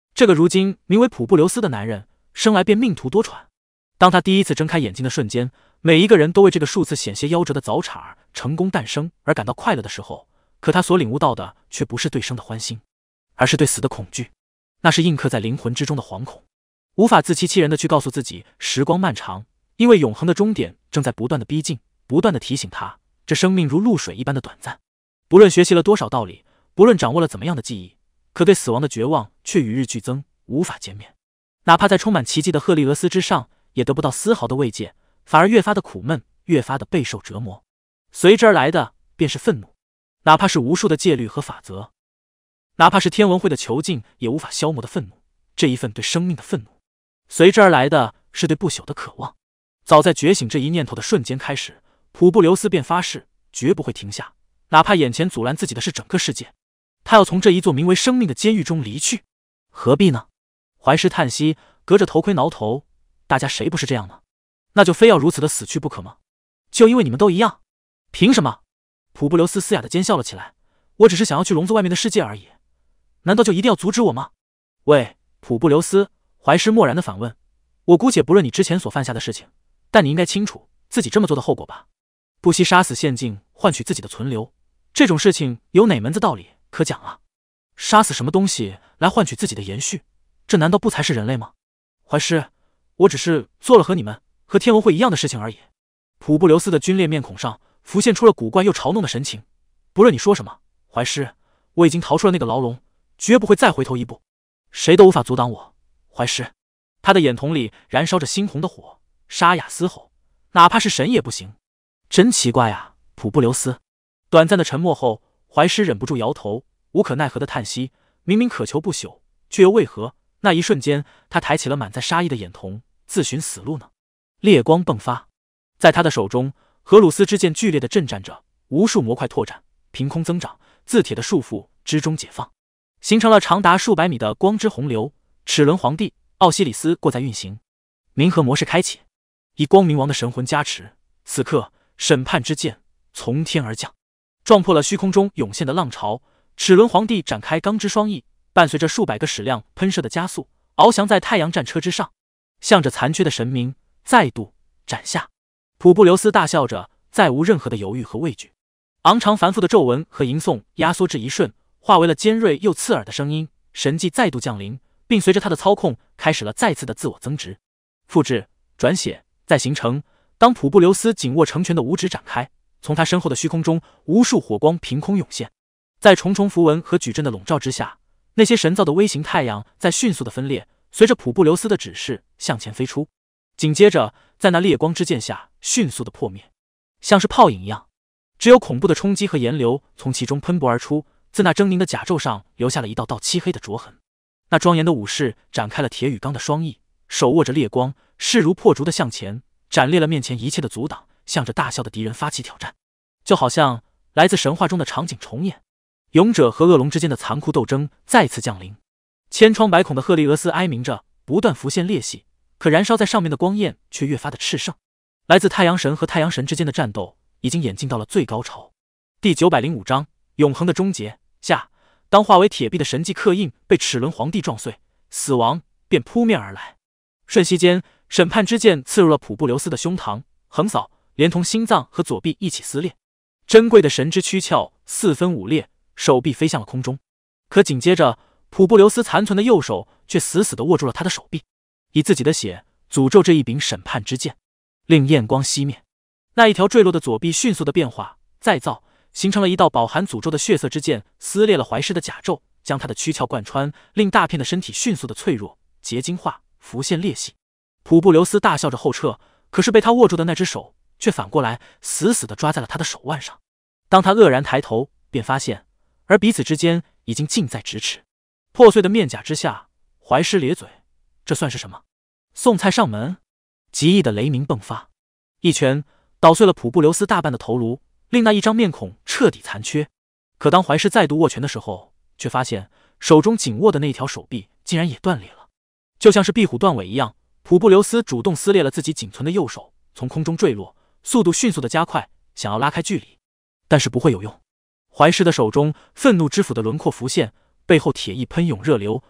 S1: 这个如今名为普布留斯的男人，生来便命途多舛。当他第一次睁开眼睛的瞬间，每一个人都为这个数次险些夭折的早产儿成功诞生而感到快乐的时候，可他所领悟到的却不是对生的欢欣，而是对死的恐惧。那是印刻在灵魂之中的惶恐，无法自欺欺人的去告诉自己时光漫长，因为永恒的终点正在不断的逼近，不断的提醒他，这生命如露水一般的短暂。不论学习了多少道理，不论掌握了怎么样的技艺，可对死亡的绝望却与日俱增，无法减免。哪怕在充满奇迹的赫利俄斯之上，也得不到丝毫的慰藉，反而越发的苦闷，越发的备受折磨。随之而来的便是愤怒，哪怕是无数的戒律和法则，哪怕是天文会的囚禁也无法消磨的愤怒，这一份对生命的愤怒。随之而来的是对不朽的渴望。早在觉醒这一念头的瞬间开始，普布留斯便发誓绝不会停下，哪怕眼前阻拦自己的是整个世界，他要从这一座名为生命的监狱中离去。何必呢？怀师叹息，隔着头盔挠头，大家谁不是这样呢？那就非要如此的死去不可吗？就因为你们都一样？凭什么？普布留斯嘶哑的尖笑了起来，我只是想要去笼子外面的世界而已，难道就一定要阻止我吗？喂，普布留斯，怀师漠然的反问，我姑且不论你之前所犯下的事情，但你应该清楚自己这么做的后果吧？不惜杀死县境换取自己的存留，这种事情有哪门子道理可讲啊？杀死什么东西来换取自己的延续，这难道不才是人类吗？怀师，我只是做了和你们和天文会一样的事情而已。普布留斯的皲裂面孔上浮现出了古怪又嘲弄的神情。不论你说什么，怀师，我已经逃出了那个牢笼，绝不会再回头一步，谁都无法阻挡我。怀师，他的眼瞳里燃烧着猩红的火，沙哑嘶吼，哪怕是神也不行。真奇怪啊，普布留斯。短暂的沉默后，怀师忍不住摇头，无可奈何的叹息。明明渴求不朽，却又为何那一瞬间他抬起了满载杀意的眼瞳，自寻死路呢？烈光迸发，在他的手中，荷鲁斯之剑剧烈的震颤着，无数模块拓展，凭空增长，自铁的束缚之中解放，形成了长达数百米的光之洪流。齿轮皇帝奥西里斯过在运行，冥河模式开启，以光明王的神魂加持，此刻审判之剑从天而降，撞破了虚空中涌现的浪潮。齿轮皇帝展开钢之双翼，伴随着数百个矢量喷射的加速，翱翔在太阳战车之上，向着残缺的神明再度斩下。普布留斯大笑着，再无任何的犹豫和畏惧。昂长繁复的咒文和吟诵压缩至一瞬，化为了尖锐又刺耳的声音。神迹再度降临，并随着他的操控开始了再次的自我增值、复制、转写、再形成。当普布留斯紧握成拳的五指展开，从他身后的虚空中，无数火光凭空涌现，在重重符文和矩阵的笼罩之下，那些神造的微型太阳在迅速的分裂，随着普布留斯的指示向前飞出，紧接着在那烈光之剑下迅速的破灭，像是泡影一样。只有恐怖的冲击和炎流从其中喷薄而出，自那狰狞的甲胄上留下了一道道漆黑的灼痕。那庄严的武士展开了铁与钢的双翼，手握着烈光，势如破竹的向前，斩裂了面前一切的阻挡，向着大笑的敌人发起挑战。就好像来自神话中的场景重演，勇者和恶龙之间的残酷斗争再次降临。千疮百孔的赫利俄斯哀鸣着，不断浮现裂隙，可燃烧在上面的光焰却越发的炽盛。来自太阳神和太阳神之间的战斗已经演进到了最高潮。第九百零五章永恒的终结下，当化为铁壁的神迹刻印被齿轮皇帝撞碎，死亡便扑面而来。瞬息间，审判之剑刺入了普布留斯的胸膛，横扫，连同心脏和左臂一起撕裂。珍贵的神之躯壳四分五裂，手臂飞向了空中。可紧接着，普布留斯残存的右手却死死地握住了他的手臂，以自己的血诅咒这一柄审判之剑，令焰光熄灭。那一条坠落的左臂迅速的变化再造，形成了一道饱含诅咒的血色之剑，撕裂了怀师的甲胄，将他的躯壳贯穿，令大片的身体迅速的脆弱、结晶化，浮现裂隙。普布留斯大笑着后撤，可是被他握住的那只手却反过来死死地抓在了他的手腕上。当他愕然抬头，便发现，而彼此之间已经近在咫尺。破碎的面甲之下，怀师咧嘴，这算是什么？送菜上门？极异的雷鸣迸发，一拳捣碎了普布留斯大半的头颅，令那一张面孔彻底残缺。可当怀师再度握拳的时候，却发现手中紧握的那条手臂竟然也断裂了，就像是壁虎断尾一样。普布留斯主动撕裂了自己仅存的右手，从空中坠落，速度迅速的加快，想要拉开距离，但是不会有用。怀师的手中愤怒之斧的轮廓浮现，背后铁翼喷涌热流，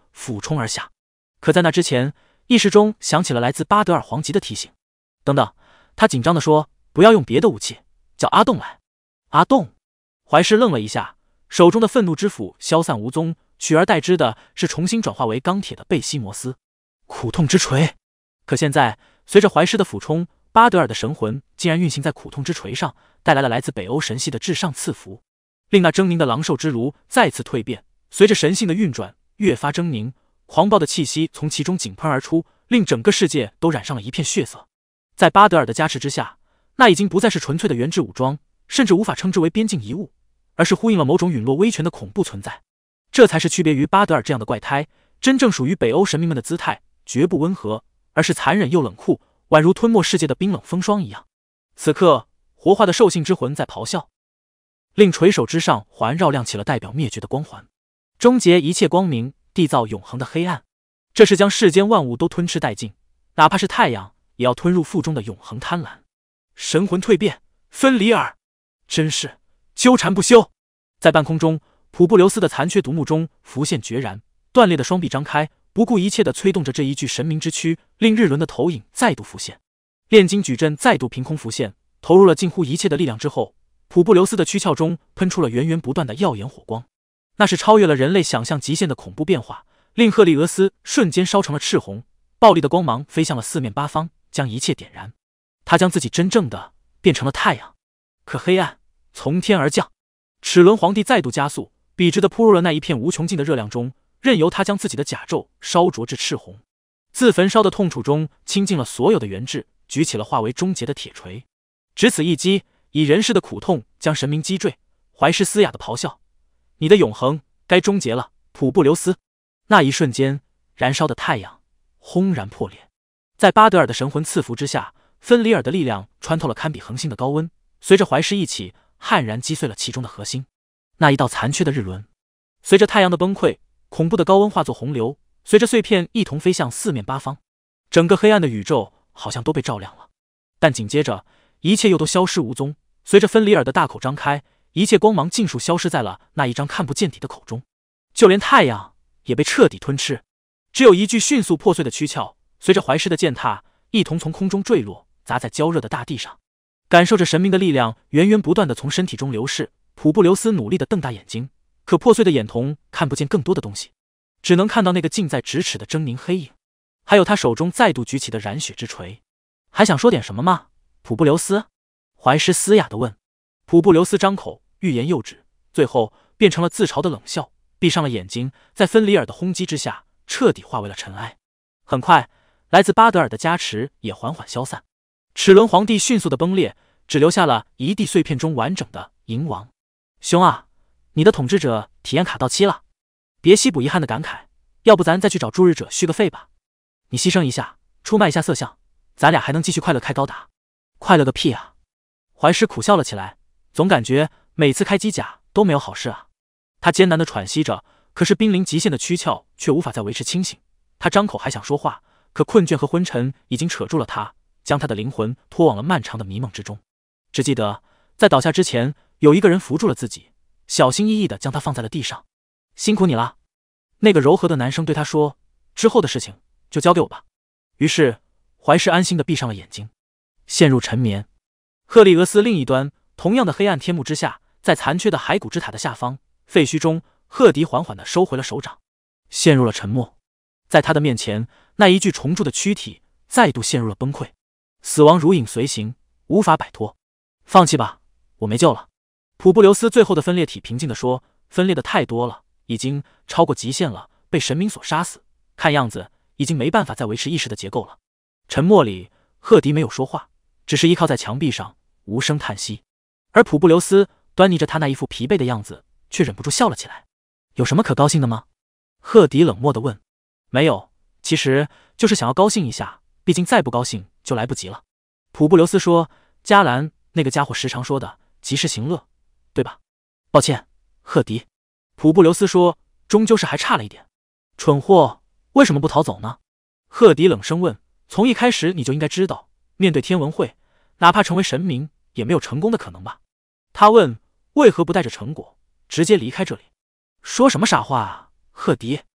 S1: 俯冲而下。可在那之前，意识中响起了来自巴德尔皇极的提醒。等等，他紧张地说：“不要用别的武器，叫阿栋来。”阿栋。怀师愣了一下，手中的愤怒之斧消散无踪，取而代之的是重新转化为钢铁的贝西摩斯苦痛之锤。可现在，随着怀师的俯冲，巴德尔的神魂竟然运行在苦痛之锤上，带来了来自北欧神系的至上赐福，令那狰狞的狼兽之炉再次蜕变。随着神性的运转，越发狰狞，狂暴的气息从其中井喷而出，令整个世界都染上了一片血色。在巴德尔的加持之下，那已经不再是纯粹的原质武装，甚至无法称之为边境遗物，而是呼应了某种陨落威权的恐怖存在。这才是区别于巴德尔这样的怪胎，真正属于北欧神明们的姿态，绝不温和，而是残忍又冷酷，宛如吞没世界的冰冷风霜一样。此刻，活化的兽性之魂在咆哮，令垂手之上环绕亮起了代表灭绝的光环，终结一切光明，缔造永恒的黑暗。这是将世间万物都吞吃殆尽，哪怕是太阳，也要吞入腹中的永恒贪婪。神魂蜕变，芬里尔，真是纠缠不休。在半空中，普布留斯的残缺独目中浮现决然，断裂的双臂张开，不顾一切地催动着这一具神明之躯，令日轮的投影再度浮现。炼金矩阵再度凭空浮现，投入了近乎一切的力量之后，普布留斯的躯壳中喷出了源源不断的耀眼火光，那是超越了人类想象极限的恐怖变化，令赫利俄斯瞬间烧成了赤红，暴力的光芒飞向了四面八方，将一切点燃。他将自己真正的变成了太阳，可黑暗从天而降，齿轮皇帝再度加速，笔直地扑入了那一片无穷尽的热量中，任由他将自己的甲胄烧灼至赤红。自焚烧的痛楚中倾尽了所有的元智，举起了化为终结的铁锤。只此一击，以人世的苦痛将神明击坠。怀师嘶哑的咆哮：“你的永恒该终结了，普布留斯！”那一瞬间，燃烧的太阳轰然破裂。在巴德尔的神魂赐福之下，芬里尔的力量穿透了堪比恒星的高温，随着怀师一起，悍然击碎了其中的核心。那一道残缺的日轮，随着太阳的崩溃，恐怖的高温化作洪流，随着碎片一同飞向四面八方，整个黑暗的宇宙好像都被照亮了。但紧接着，一切又都消失无踪。随着芬里尔的大口张开，一切光芒尽数消失在了那一张看不见底的口中，就连太阳也被彻底吞吃。只有一具迅速破碎的躯壳，随着怀师的践踏，一同从空中坠落，砸在焦热的大地上。感受着神明的力量源源不断地从身体中流逝，普布留斯努力地瞪大眼睛，可破碎的眼瞳看不见更多的东西，只能看到那个近在咫尺的狰狞黑影，还有他手中再度举起的染血之锤。还想说点什么吗，普布留斯？怀师嘶哑地问。普布留斯张口欲言又止，最后变成了自嘲的冷笑，闭上了眼睛，在芬里尔的轰击之下彻底化为了尘埃。很快，来自巴德尔的加持也缓缓消散，齿轮皇帝迅速的崩裂，只留下了一地碎片中完整的银王。兄啊，你的统治者体验卡到期了，别西补遗憾的感慨，要不咱再去找驻日者续个费吧？你牺牲一下，出卖一下色相，咱俩还能继续快乐开高达。快乐个屁啊！怀师苦笑了起来，总感觉每次开机甲都没有好事啊。他艰难地喘息着，可是濒临极限的躯壳却无法再维持清醒。他张口还想说话，可困倦和昏沉已经扯住了他，将他的灵魂拖往了漫长的迷梦之中。只记得在倒下之前，有一个人扶住了自己，小心翼翼地将他放在了地上。辛苦你了，那个柔和的男生对他说，之后的事情就交给我吧。于是怀师安心地闭上了眼睛，陷入沉眠。赫利俄斯另一端，同样的黑暗天幕之下，在残缺的骸骨之塔的下方废墟中，赫迪缓缓地收回了手掌，陷入了沉默。在他的面前，那一具重铸的躯体再度陷入了崩溃，死亡如影随形，无法摆脱。放弃吧，我没救了。普布留斯最后的分裂体平静地说，分裂的太多了，已经超过极限了，被神明所杀死，看样子已经没办法再维持意识的结构了。沉默里，赫迪没有说话，只是依靠在墙壁上无声叹息。而普布留斯端倪着他那一副疲惫的样子，却忍不住笑了起来。有什么可高兴的吗？赫迪冷漠地问。没有，其实就是想要高兴一下，毕竟再不高兴就来不及了。普布留斯说，加兰那个家伙时常说的及时行乐，对吧？抱歉，赫迪。普布留斯说，终究是还差了一点。蠢货，为什么不逃走呢？赫迪冷声问。从一开始你就应该知道，面对天文会，哪怕成为神明也没有成功的可能吧？他问，为何不带着成果直接离开这里？说什么傻话啊，赫迪！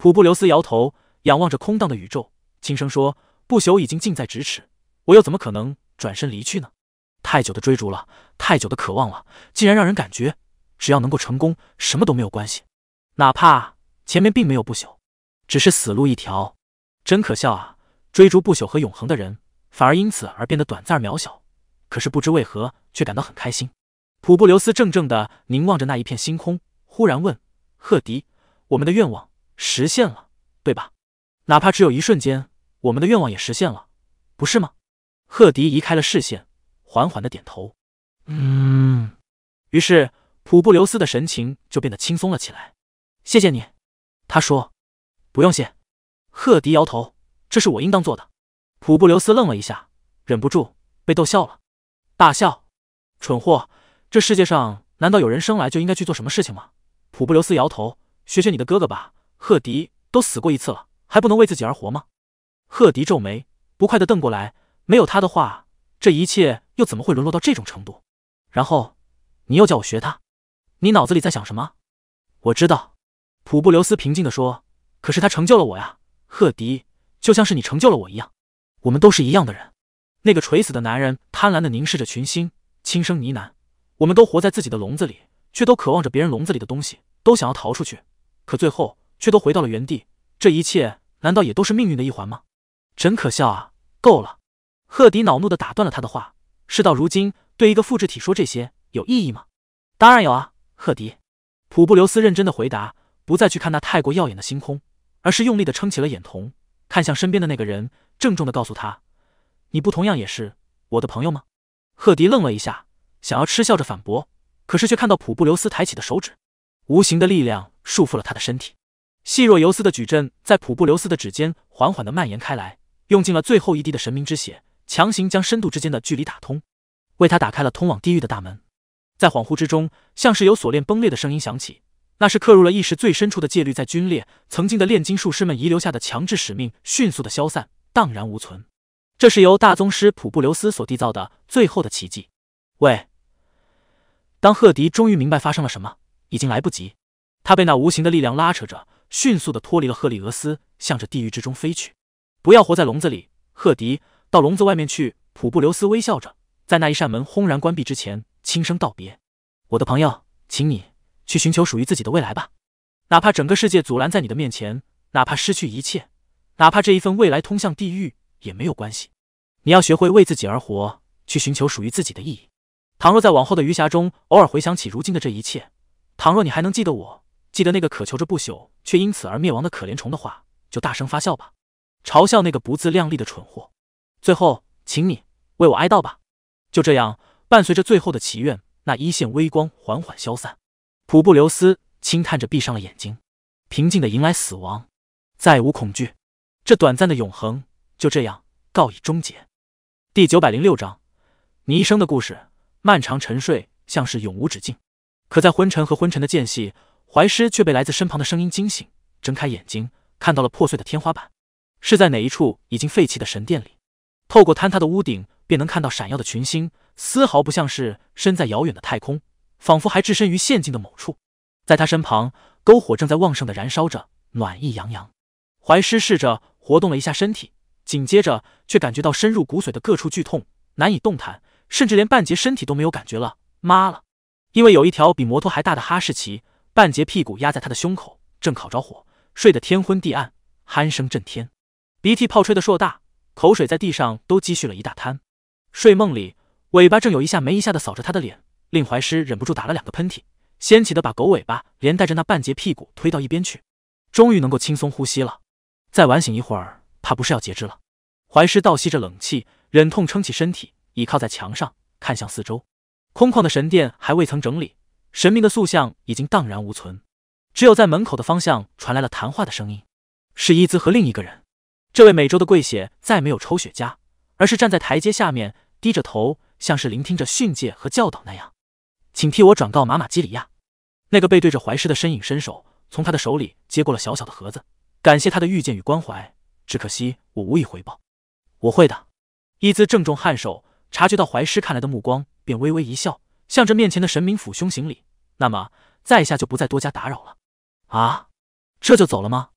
S1: 普布留斯摇头，仰望着空荡的宇宙，轻声说：“不朽已经近在咫尺，我又怎么可能转身离去呢？太久的追逐了，太久的渴望了，竟然让人感觉只要能够成功，什么都没有关系，哪怕前面并没有不朽，只是死路一条。真可笑啊！追逐不朽和永恒的人，反而因此而变得短暂而渺小，可是不知为何却感到很开心。”普布留斯怔怔地凝望着那一片星空，忽然问：“赫迪，我们的愿望实现了，对吧？哪怕只有一瞬间，我们的愿望也实现了，不是吗？”赫迪移开了视线，缓缓地点头。嗯。于是普布留斯的神情就变得轻松了起来。谢谢你，他说。不用谢。赫迪摇头，这是我应当做的。普布留斯愣了一下，忍不住被逗笑了。大笑。蠢货，这世界上难道有人生来就应该去做什么事情吗？普布留斯摇头，学学你的哥哥吧，赫迪都死过一次了，还不能为自己而活吗？赫迪皱眉，不快地瞪过来，没有他的话，这一切又怎么会沦落到这种程度？然后你又叫我学他，你脑子里在想什么？我知道，普布留斯平静地说，可是他成就了我呀，赫迪，就像是你成就了我一样，我们都是一样的人。那个垂死的男人贪婪地凝视着群星，轻声呢喃，我们都活在自己的笼子里，却都渴望着别人笼子里的东西，都想要逃出去，可最后却都回到了原地，这一切难道也都是命运的一环吗？真可笑啊，够了。赫迪恼怒地打断了他的话，事到如今对一个复制体说这些有意义吗？当然有啊，赫迪。普布留斯认真地回答，不再去看那太过耀眼的星空，而是用力地撑起了眼瞳，看向身边的那个人，郑重地告诉他，你不同样也是我的朋友吗？赫迪愣了一下，想要嗤笑着反驳，可是却看到普布留斯抬起的手指，无形的力量束缚了他的身体，细若游丝的矩阵在普布留斯的指尖缓缓地蔓延开来，用尽了最后一滴的神明之血，强行将深度之间的距离打通，为他打开了通往地狱的大门。在恍惚之中，像是有锁链崩裂的声音响起，那是刻入了意识最深处的戒律在皲裂，曾经的炼金术师们遗留下的强制使命迅速的消散，荡然无存。这是由大宗师普布留斯所缔造的最后的奇迹。喂！当赫迪终于明白发生了什么，已经来不及，他被那无形的力量拉扯着，迅速地脱离了赫利俄斯，向着地狱之中飞去。不要活在笼子里，赫迪，到笼子外面去。普布留斯微笑着，在那一扇门轰然关闭之前，轻声道别：我的朋友，请你去寻求属于自己的未来吧。哪怕整个世界阻拦在你的面前，哪怕失去一切，哪怕这一份未来通向地狱，也没有关系。你要学会为自己而活，去寻求属于自己的意义。倘若在往后的余霞中偶尔回想起如今的这一切，倘若你还能记得我，记得那个渴求着不朽却因此而灭亡的可怜虫的话，就大声发笑吧，嘲笑那个不自量力的蠢货。最后，请你为我哀悼吧。就这样，伴随着最后的祈愿，那一线微光缓缓消散。普布留斯轻叹着闭上了眼睛，平静地迎来死亡，再无恐惧。这短暂的永恒就这样告以终结。第九百零六章，你一生的故事，漫长沉睡，像是永无止境。可在昏沉和昏沉的间隙，怀师却被来自身旁的声音惊醒，睁开眼睛，看到了破碎的天花板，是在哪一处已经废弃的神殿里。透过坍塌的屋顶，便能看到闪耀的群星，丝毫不像是身在遥远的太空，仿佛还置身于现今的某处。在他身旁，篝火正在旺盛地燃烧着，暖意洋洋。怀师试着活动了一下身体，紧接着却感觉到深入骨髓的各处剧痛，难以动弹，甚至连半截身体都没有感觉了。妈了！因为有一条比摩托还大的哈士奇，半截屁股压在他的胸口，正烤着火，睡得天昏地暗，鼾声震天，鼻涕泡吹得硕大，口水在地上都积蓄了一大滩。睡梦里，尾巴正有一下没一下地扫着他的脸，令怀师忍不住打了两个喷嚏，掀起的把狗尾巴连带着那半截屁股推到一边去，终于能够轻松呼吸了。再晚醒一会儿，怕不是要截肢了。怀师倒吸着冷气，忍痛撑起身体，倚靠在墙上，看向四周。空旷的神殿还未曾整理，神明的塑像已经荡然无存，只有在门口的方向传来了谈话的声音，是伊兹和另一个人。这位美洲的贵血再没有抽雪茄，而是站在台阶下面，低着头，像是聆听着训诫和教导那样。请替我转告马马基里亚。那个背对着怀师的身影伸手从他的手里接过了小小的盒子，感谢他的遇见与关怀，只可惜我无以回报。我会的。伊兹郑重颔首，察觉到怀师看来的目光，便微微一笑，向着面前的神明抚胸行礼。那么在下就不再多加打扰了。啊，这就走了吗？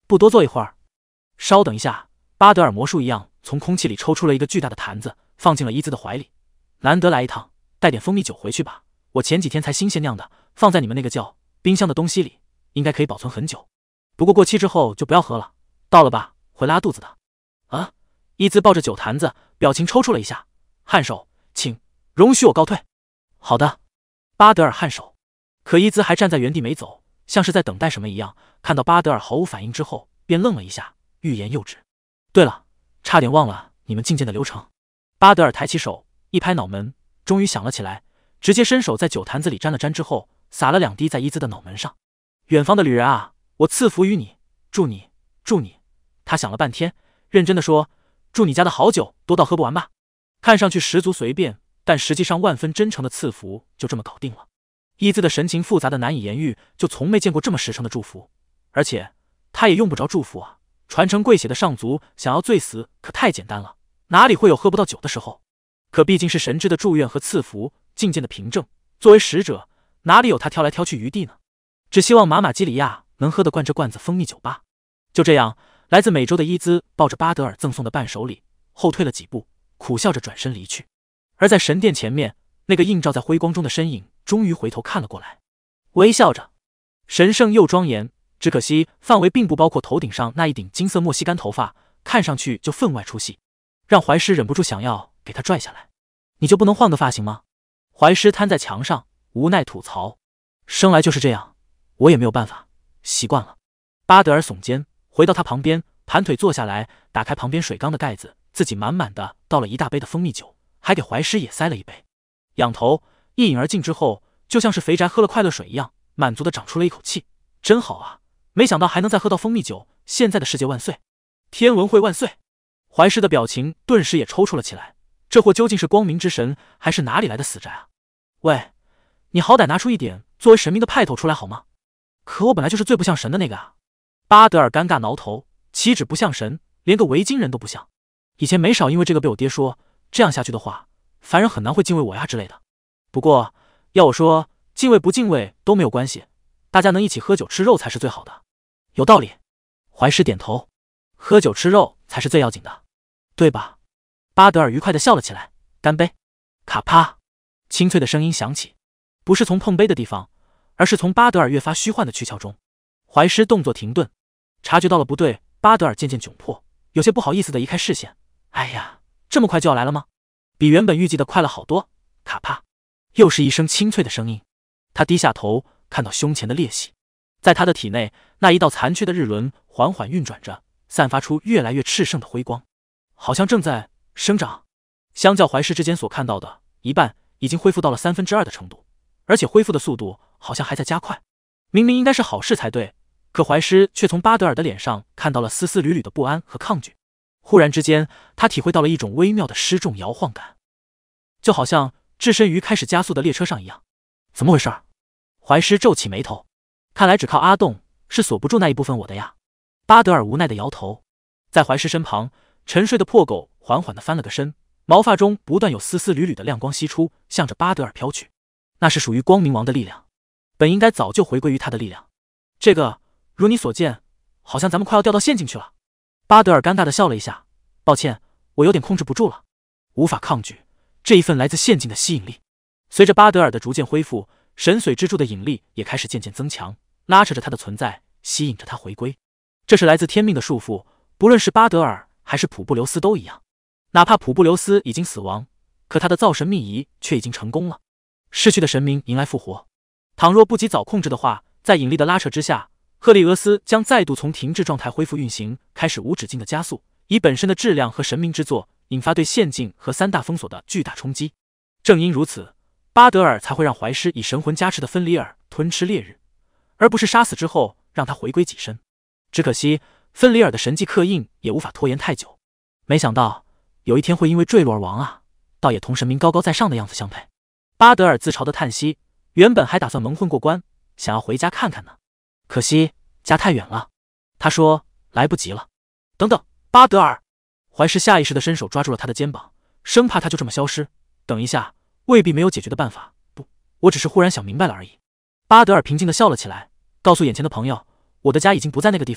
S1: 不多坐一会儿？稍等一下。巴德尔魔术一样从空气里抽出了一个巨大的坛子，放进了伊兹的怀里。难得来一趟，带点蜂蜜酒回去吧。我前几天才新鲜酿的，放在你们那个叫冰箱的东西里，应该可以保存很久。不过过期之后就不要喝了，到了吧，会拉肚子的。啊！伊兹抱着酒坛子，表情抽搐了一下。颔首，请容许我告退。好的。巴德尔颔首。可伊兹还站在原地没走，像是在等待什么一样。看到巴德尔毫无反应之后，便愣了一下，欲言又止。对了，差点忘了你们觐见的流程。巴德尔抬起手，一拍脑门，终于想了起来，直接伸手在酒坛子里沾了沾之后，洒了两滴在伊兹的脑门上。远方的旅人啊，我赐福于你，祝你，祝你。他想了半天，认真的说，祝你家的好酒多到喝不完吧。看上去十足随便，但实际上万分真诚的赐福就这么搞定了。伊兹的神情复杂的难以言喻，就从没见过这么实诚的祝福，而且他也用不着祝福啊。传承贵血的上族想要醉死可太简单了，哪里会有喝不到酒的时候？可毕竟是神之的祝愿和赐福，觐见的凭证，作为使者，哪里有他挑来挑去余地呢？只希望马马基里亚能喝得惯这罐子蜂蜜酒吧。就这样，来自美洲的伊兹抱着巴德尔赠送的伴手礼，后退了几步，苦笑着转身离去。而在神殿前面，那个映照在辉光中的身影终于回头看了过来，微笑着，神圣又庄严。只可惜范围并不包括头顶上那一顶金色墨西干头发，看上去就分外出戏，让怀师忍不住想要给他拽下来。你就不能换个发型吗？怀师瘫在墙上，无奈吐槽，生来就是这样，我也没有办法，习惯了。巴德尔耸肩回到他旁边，盘腿坐下来，打开旁边水缸的盖子，自己满满的倒了一大杯的蜂蜜酒，还给怀师也塞了一杯。仰头一饮而尽之后，就像是肥宅喝了快乐水一样，满足的长出了一口气，真好啊！没想到还能再喝到蜂蜜酒，现在的世界万岁，天文会万岁！怀师的表情顿时也抽搐了起来，这货究竟是光明之神，还是哪里来的死宅啊？喂，你好歹拿出一点作为神明的派头出来好吗？可我本来就是最不像神的那个啊！巴德尔尴尬挠头，岂止不像神，连个维京人都不像。以前没少因为这个被我爹说，这样下去的话，凡人很难会敬畏我呀之类的。不过要我说，敬畏不敬畏都没有关系，大家能一起喝酒吃肉才是最好的。有道理。怀师点头，喝酒吃肉才是最要紧的，对吧？巴德尔愉快地笑了起来，干杯！卡啪，清脆的声音响起，不是从碰杯的地方，而是从巴德尔越发虚幻的躯壳中。怀师动作停顿，察觉到了不对，巴德尔渐渐窘迫，有些不好意思地移开视线。哎呀，这么快就要来了吗？比原本预计的快了好多。卡啪，又是一声清脆的声音。他低下头，看到胸前的裂隙，在他的体内，那一道残缺的日轮缓缓运转着，散发出越来越炽盛的辉光，好像正在生长。相较怀师之间所看到的，一半已经恢复到了三分之二的程度，而且恢复的速度好像还在加快。明明应该是好事才对，可怀师却从巴德尔的脸上看到了丝丝缕缕的不安和抗拒。忽然之间，他体会到了一种微妙的失重摇晃感，就好像置身于开始加速的列车上一样。怎么回事？怀师皱起眉头，看来只靠阿栋是锁不住那一部分我的呀。巴德尔无奈的摇头。在怀师身旁，沉睡的破狗缓缓地翻了个身，毛发中不断有丝丝缕缕的亮光析出，向着巴德尔飘去。那是属于光明王的力量，本应该早就回归于他的力量。这个，如你所见，好像咱们快要掉到陷阱去了。巴德尔尴尬地笑了一下，抱歉，我有点控制不住了，无法抗拒这一份来自陷阱的吸引力。随着巴德尔的逐渐恢复，神髓之柱的引力也开始渐渐增强，拉扯着他的存在，吸引着他回归。这是来自天命的束缚，不论是巴德尔还是普布留斯都一样。哪怕普布留斯已经死亡，可他的造神秘仪却已经成功了。逝去的神明迎来复活，倘若不及早控制的话，在引力的拉扯之下，赫利俄斯将再度从停滞状态恢复运行，开始无止境的加速，以本身的质量和神明之作，引发对陷阱和三大封锁的巨大冲击。正因如此，巴德尔才会让怀师以神魂加持的芬里尔吞吃烈日，而不是杀死之后让他回归己身。只可惜芬里尔的神迹刻印也无法拖延太久，没想到有一天会因为坠落而亡啊，倒也同神明高高在上的样子相配。巴德尔自嘲的叹息，原本还打算蒙混过关，想要回家看看呢，可惜家太远了。他说来不及了。等等，巴德尔！怀师下意识的伸手抓住了他的肩膀，生怕他就这么消失。等一下，未必没有解决的办法。不，我只是忽然想明白了而已。巴德尔平静的笑了起来，告诉眼前的朋友，我的家已经不在那个地方了，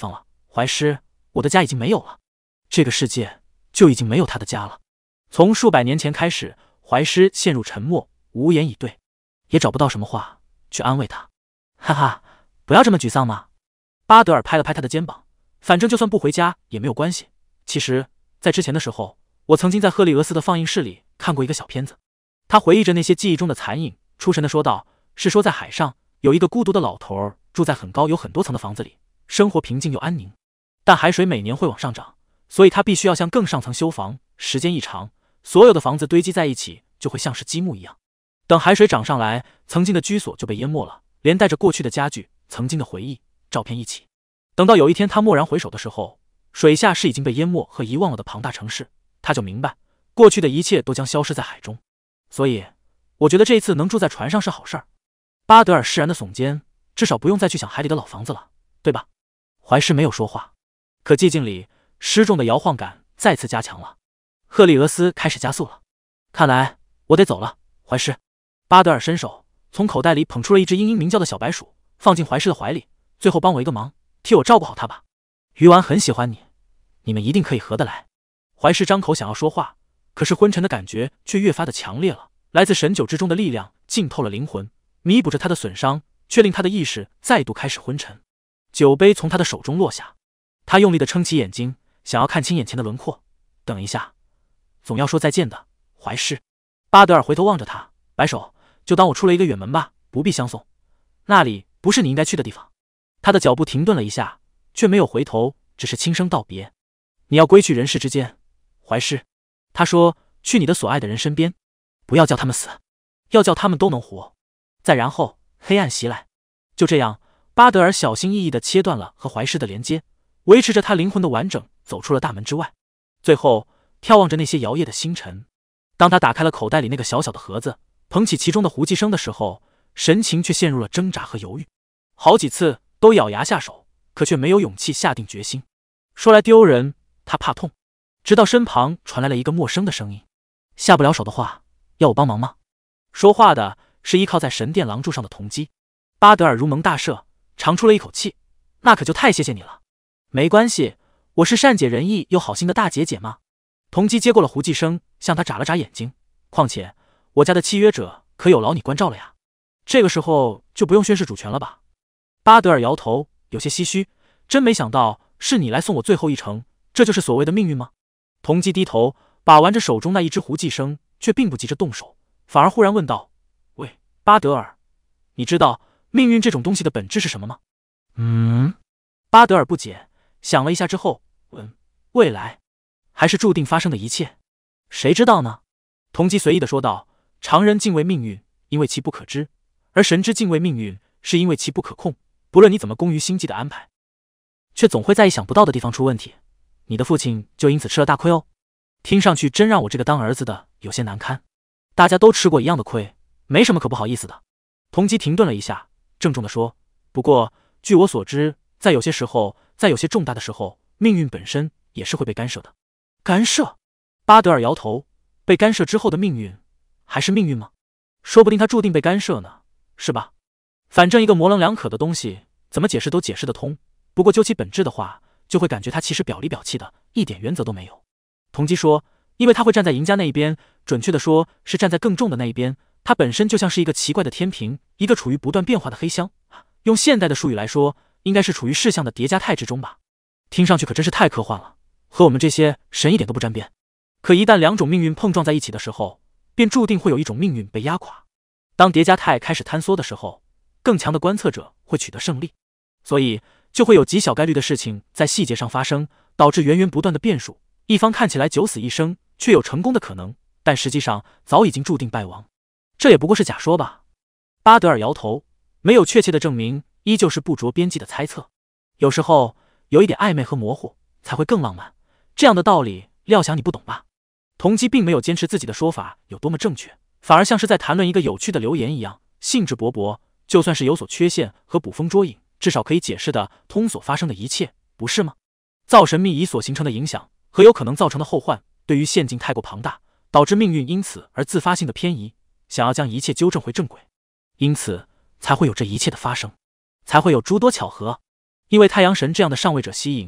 S1: 怀师，我的家已经没有了，这个世界就已经没有他的家了。从数百年前开始，怀师陷入沉默，无言以对，也找不到什么话去安慰他。哈哈，不要这么沮丧嘛。巴德尔拍了拍他的肩膀，反正就算不回家也没有关系。其实，在之前的时候，我曾经在赫利俄斯的放映室里看过一个小片子。他回忆着那些记忆中的残影，出神地说道：“是说在海上有一个孤独的老头儿，住在很高有很多层的房子里，生活平静又安宁。但海水每年会往上涨，所以他必须要向更上层修房。时间一长，所有的房子堆积在一起，就会像是积木一样。等海水涨上来，曾经的居所就被淹没了，连带着过去的家具、曾经的回忆、照片一起。等到有一天他蓦然回首的时候，水下是已经被淹没和遗忘了的庞大城市，他就明白，过去的一切都将消失在海中。所以，我觉得这一次能住在船上是好事儿。”巴德尔释然的耸肩，至少不用再去想海里的老房子了，对吧？怀师没有说话，可寂静里失重的摇晃感再次加强了。赫利俄斯开始加速了。看来我得走了，怀师。巴德尔伸手从口袋里捧出了一只嘤嘤鸣叫的小白鼠，放进怀师的怀里。最后帮我一个忙，替我照顾好它吧。鱼丸很喜欢你，你们一定可以合得来。怀师张口想要说话，可是昏沉的感觉却越发的强烈了。来自神酒之中的力量浸透了灵魂，弥补着他的损伤，却令他的意识再度开始昏沉。酒杯从他的手中落下，他用力地撑起眼睛，想要看清眼前的轮廓。等一下，总要说再见的，怀师。巴德尔回头望着他，摆手，就当我出了一个远门吧，不必相送，那里不是你应该去的地方。他的脚步停顿了一下，却没有回头，只是轻声道别。你要归去人世之间，怀师。他说，去你的所爱的人身边，不要叫他们死，要叫他们都能活。再然后，黑暗袭来。就这样，巴德尔小心翼翼地切断了和怀师的连接，维持着他灵魂的完整，走出了大门之外。最后，眺望着那些摇曳的星辰。当他打开了口袋里那个小小的盒子，捧起其中的胡寄生的时候，神情却陷入了挣扎和犹豫。好几次都咬牙下手，可却没有勇气下定决心。说来丢人，他怕痛。直到身旁传来了一个陌生的声音：“下不了手的话，要我帮忙吗？”说话的是依靠在神殿廊柱上的童姬。巴德尔如蒙大赦，长出了一口气：“那可就太谢谢你了。”“没关系，我是善解人意又好心的大姐姐嘛。”童姬接过了胡寄生，向他眨了眨眼睛：“况且我家的契约者可有劳你关照了呀。这个时候就不用宣誓主权了吧？”巴德尔摇头，有些唏嘘：“真没想到是你来送我最后一程，这就是所谓的命运吗？”童姬低头把玩着手中那一只胡寄生，却并不急着动手，反而忽然问道：“喂，巴德尔，你知道命运这种东西的本质是什么吗？”“嗯。”巴德尔不解，想了一下之后问：“未来，还是注定发生的一切？谁知道呢？”童姬随意地说道：“常人敬畏命运，因为其不可知；而神之敬畏命运，是因为其不可控。不论你怎么工于心计的安排，却总会在意想不到的地方出问题。你的父亲就因此吃了大亏哦。听上去真让我这个当儿子的有些难堪。大家都吃过一样的亏，没什么可不好意思的。”童姬停顿了一下，郑重地说：“不过，据我所知，在有些时候，在有些重大的时候，命运本身也是会被干涉的。”“干涉？”巴德尔摇头：“被干涉之后的命运，还是命运吗？说不定他注定被干涉呢，是吧？反正一个模棱两可的东西，怎么解释都解释得通。不过究其本质的话，就会感觉他其实表里表气的，一点原则都没有。”童姬说：“因为他会站在赢家那一边，准确的说是站在更重的那一边。他本身就像是一个奇怪的天平，一个处于不断变化的黑箱。用现代的术语来说，应该是处于事项的叠加态之中吧。听上去可真是太科幻了，和我们这些神一点都不沾边。可一旦两种命运碰撞在一起的时候，便注定会有一种命运被压垮。当叠加态开始坍缩的时候，更强的观测者会取得胜利，所以就会有极小概率的事情在细节上发生，导致源源不断的变数。一方看起来九死一生，却有成功的可能，但实际上早已经注定败亡。这也不过是假说吧？”巴德尔摇头，没有确切的证明，依旧是不着边际的猜测。有时候有一点暧昧和模糊才会更浪漫，这样的道理料想你不懂吧？童姬并没有坚持自己的说法有多么正确，反而像是在谈论一个有趣的留言一样，兴致勃勃。就算是有所缺陷和捕风捉影，至少可以解释的通所发生的一切，不是吗？造神秘仪所形成的影响和有可能造成的后患，对于现境太过庞大，导致命运因此而自发性的偏移，想要将一切纠正回正轨，因此才会有这一切的发生，才会有诸多巧合。因为太阳神这样的上位者吸引，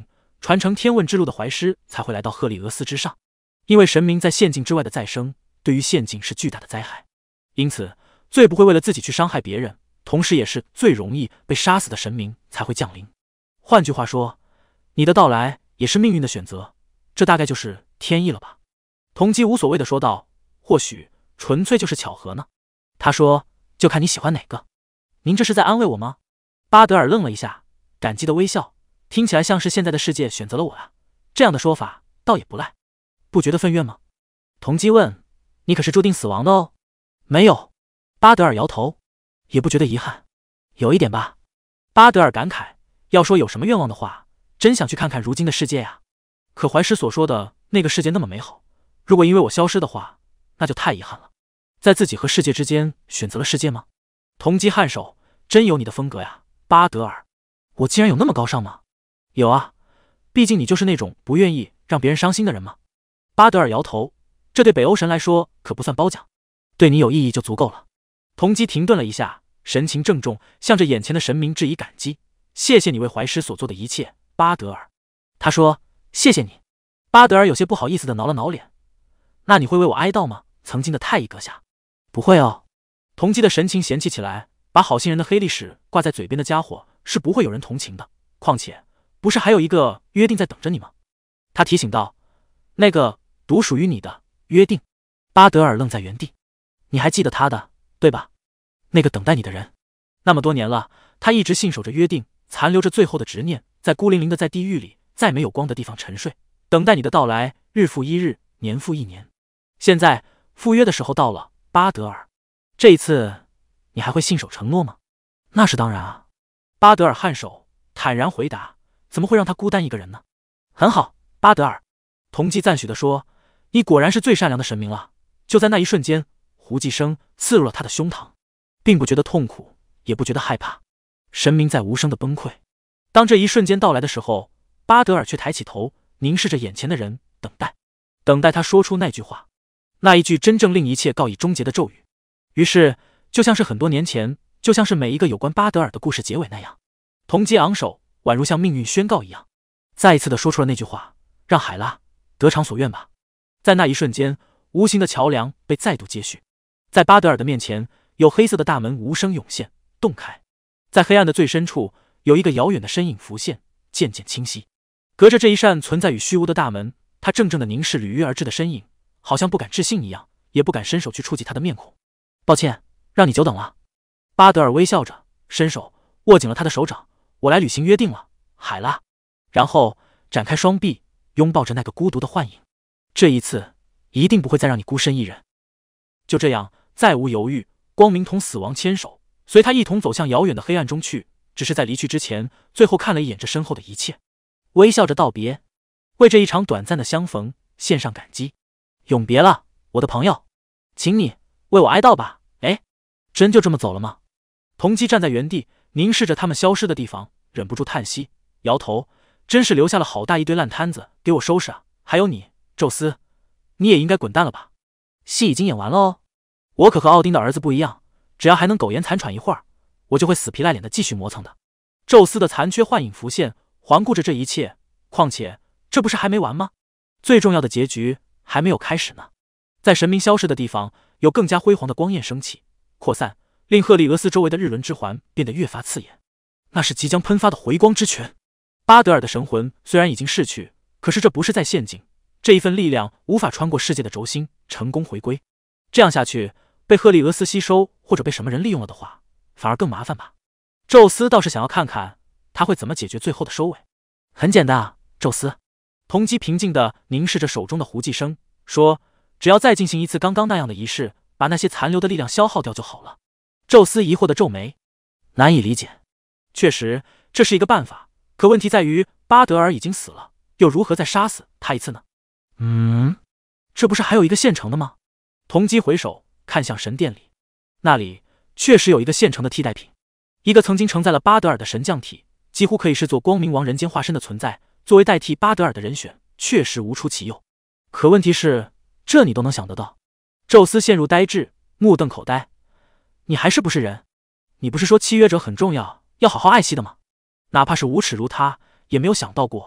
S1: 传承天问之路的怀师才会来到赫利俄斯之上。因为神明在陷境之外的再生，对于陷境是巨大的灾害，因此最不会为了自己去伤害别人，同时也是最容易被杀死的神明才会降临。换句话说，你的到来也是命运的选择，这大概就是天意了吧？同基无所谓的说道，或许纯粹就是巧合呢。他说，就看你喜欢哪个。您这是在安慰我吗？巴德尔愣了一下，感激的微笑，听起来像是现在的世界选择了我啊，这样的说法倒也不赖。不觉得愤怨吗？同基问，你可是注定死亡的哦。没有。巴德尔摇头。也不觉得遗憾？有一点吧。巴德尔感慨，要说有什么愿望的话，真想去看看如今的世界呀。可怀师所说的那个世界那么美好，如果因为我消失的话，那就太遗憾了。在自己和世界之间选择了世界吗？同基颔首，真有你的风格呀，巴德尔。我竟然有那么高尚吗？有啊，毕竟你就是那种不愿意让别人伤心的人嘛。巴德尔摇头，这对北欧神来说可不算褒奖，对你有意义就足够了。同基停顿了一下，神情郑重，向着眼前的神明致以感激。谢谢你为怀师所做的一切，巴德尔。他说，谢谢你。巴德尔有些不好意思的挠了挠脸。那你会为我哀悼吗，曾经的太乙阁下？不会哦。同基的神情嫌弃起来，把好心人的黑历史挂在嘴边的家伙是不会有人同情的，况且不是还有一个约定在等着你吗？他提醒道，那个独属于你的约定。巴德尔愣在原地。你还记得他的，对吧？那个等待你的人。那么多年了，他一直信守着约定，残留着最后的执念，在孤零零的在地狱里再没有光的地方沉睡，等待你的到来，日复一日，年复一年。现在赴约的时候到了，巴德尔。这一次你还会信守承诺吗？那是当然啊。巴德尔颔首，坦然回答，怎么会让他孤单一个人呢？很好，巴德尔。同基赞许地说，你果然是最善良的神明了。就在那一瞬间，胡寄生刺入了他的胸膛，并不觉得痛苦，也不觉得害怕。神明在无声的崩溃。当这一瞬间到来的时候，巴德尔却抬起头，凝视着眼前的人，等待，等待他说出那句话，那一句真正令一切告以终结的咒语。于是，就像是很多年前，就像是每一个有关巴德尔的故事结尾那样，同基昂首，宛如向命运宣告一样，再一次的说出了那句话，让海拉得偿所愿吧。在那一瞬间，无形的桥梁被再度接续，在巴德尔的面前，有黑色的大门无声涌现，洞开。在黑暗的最深处，有一个遥远的身影浮现，渐渐清晰。隔着这一扇存在与虚无的大门，他怔怔地凝视履约而至的身影，好像不敢置信一样，也不敢伸手去触及他的面孔。抱歉，让你久等了。巴德尔微笑着，伸手握紧了他的手掌。我来履行约定了，海拉。然后展开双臂，拥抱着那个孤独的幻影。这一次，一定不会再让你孤身一人。就这样，再无犹豫，光明同死亡牵手，随他一同走向遥远的黑暗中去。只是在离去之前，最后看了一眼这身后的一切，微笑着道别，为这一场短暂的相逢献上感激。永别了，我的朋友，请你为我哀悼吧。哎，真就这么走了吗？同基站在原地，凝视着他们消失的地方，忍不住叹息，摇头，真是留下了好大一堆烂摊子给我收拾啊。还有你，宙斯，你也应该滚蛋了吧？戏已经演完了哦。我可和奥丁的儿子不一样，只要还能苟延残喘一会儿，我就会死皮赖脸的继续磨蹭的。宙斯的残缺幻影浮现，环顾着这一切，况且这不是还没完吗？最重要的结局还没有开始呢。在神明消失的地方，有更加辉煌的光焰升起、扩散，令赫利俄斯周围的日轮之环变得越发刺眼。那是即将喷发的回光之泉。巴德尔的神魂虽然已经逝去，可是这不是在陷阱，这一份力量无法穿过世界的轴心，成功回归。这样下去，被赫利俄斯吸收，或者被什么人利用了的话，反而更麻烦吧。宙斯倒是想要看看他会怎么解决最后的收尾。很简单啊，宙斯。同基平静地凝视着手中的胡寄生，说，只要再进行一次刚刚那样的仪式，把那些残留的力量消耗掉就好了。宙斯疑惑地皱眉，难以理解。确实，这是一个办法，可问题在于巴德尔已经死了，又如何再杀死他一次呢？嗯，这不是还有一个现成的吗？同基回首看向神殿里，那里确实有一个现成的替代品，一个曾经承载了巴德尔的神将体，几乎可以视作光明王人间化身的存在，作为代替巴德尔的人选，确实无出其右。可问题是，这你都能想得到？宙斯陷入呆滞，目瞪口呆。你还是不是人？你不是说契约者很重要，要好好爱惜的吗？哪怕是无耻如他，也没有想到过，